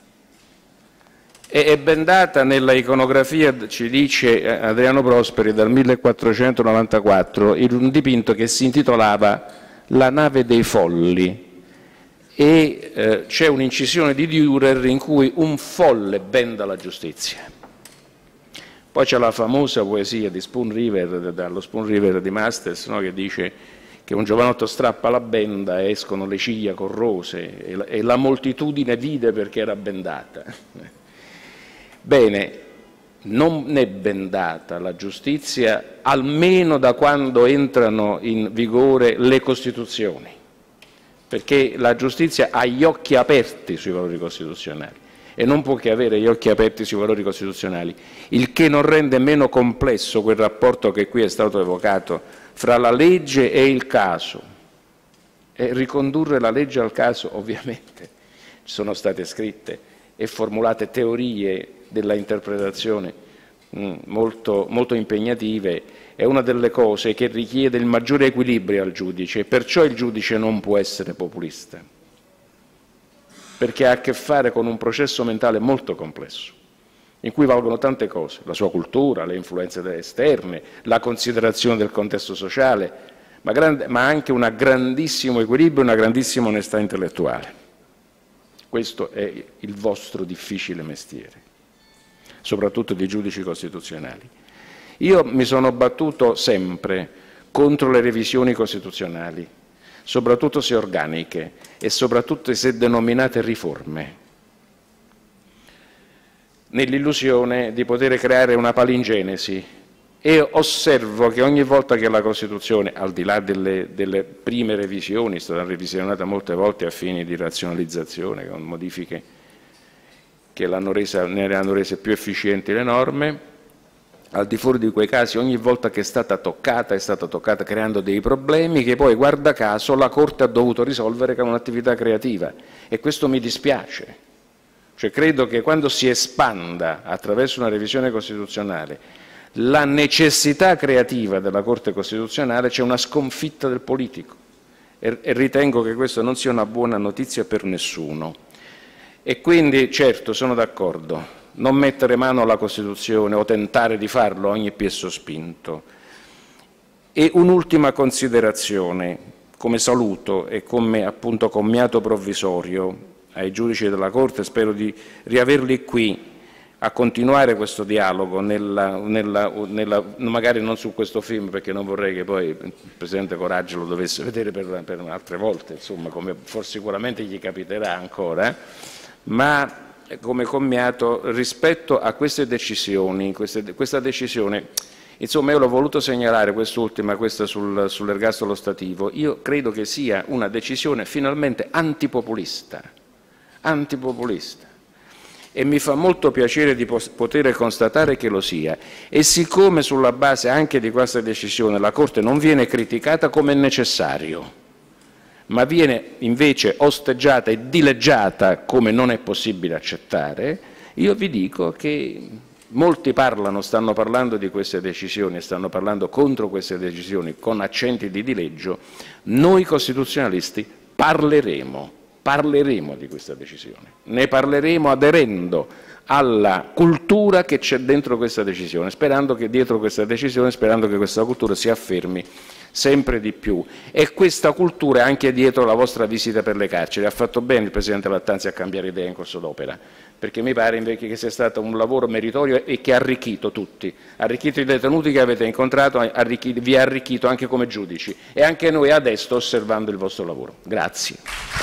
È bendata nella iconografia, ci dice Adriano Prosperi, dal 1494, in un dipinto che si intitolava La nave dei folli, e c'è un'incisione di Dürer in cui un folle benda la giustizia. Poi c'è la famosa poesia di Spoon River, dallo Spoon River di Masters, no, che dice che un giovanotto strappa la benda e escono le ciglia corrose e la moltitudine vide perché era bendata. Bene, non è bendata la giustizia almeno da quando entrano in vigore le Costituzioni, perché la giustizia ha gli occhi aperti sui valori costituzionali e non può che avere gli occhi aperti sui valori costituzionali, il che non rende meno complesso quel rapporto che qui è stato evocato fra la legge e il caso. E ricondurre la legge al caso, ovviamente, ci sono state scritte e formulate teorie della interpretazione molto, molto impegnative, è una delle cose che richiede il maggiore equilibrio al giudice, e perciò il giudice non può essere populista, perché ha a che fare con un processo mentale molto complesso, in cui valgono tante cose, la sua cultura, le influenze esterne, la considerazione del contesto sociale, ma anche un grandissimo equilibrio e una grandissima onestà intellettuale. Questo è il vostro difficile mestiere, soprattutto di giudici costituzionali. Io mi sono battuto sempre contro le revisioni costituzionali, soprattutto se organiche e soprattutto se denominate riforme, nell'illusione di poter creare una palingenesi, e osservo che ogni volta che la Costituzione, al di là delle prime revisioni, è stata revisionata molte volte a fini di razionalizzazione, con modifiche che ne hanno rese più efficienti le norme, al di fuori di quei casi, ogni volta che è stata toccata creando dei problemi che poi, guarda caso, la Corte ha dovuto risolvere con un'attività creativa, e questo mi dispiace. Cioè, credo che quando si espanda attraverso una revisione costituzionale la necessità creativa della Corte Costituzionale, c'è una sconfitta del politico, e ritengo che questo non sia una buona notizia per nessuno. E quindi, certo, sono d'accordo, non mettere mano alla Costituzione o tentare di farlo a ogni piè sospinto. E un'ultima considerazione, come saluto e come appunto commiato provvisorio ai giudici della Corte, spero di riaverli qui a continuare questo dialogo, magari non su questo film, perché non vorrei che poi il Presidente Coraggio lo dovesse vedere per altre volte, insomma, come sicuramente gli capiterà ancora, ma come commiato rispetto a queste decisioni, questa decisione, insomma, io l'ho voluto segnalare quest'ultima, questa sull'ergastolo stativo. Io credo che sia una decisione finalmente antipopulista, e mi fa molto piacere di poter constatare che lo sia. E siccome sulla base anche di questa decisione la Corte non viene criticata come necessario, ma viene invece osteggiata e dileggiata come non è possibile accettare, io vi dico che molti stanno parlando di queste decisioni, stanno parlando contro queste decisioni con accenti di dileggio. Noi costituzionalisti parleremo di questa decisione, ne parleremo aderendo alla cultura che c'è dentro questa decisione, sperando che dietro questa decisione, sperando che questa cultura si affermi sempre di più. E questa cultura è anche dietro la vostra visita per le carceri. Ha fatto bene il Presidente Lattanzi a cambiare idea in corso d'opera, perché mi pare invece che sia stato un lavoro meritorio e che ha arricchito tutti, ha arricchito i detenuti che avete incontrato, vi ha arricchito anche come giudici, e anche noi adesso osservando il vostro lavoro. Grazie.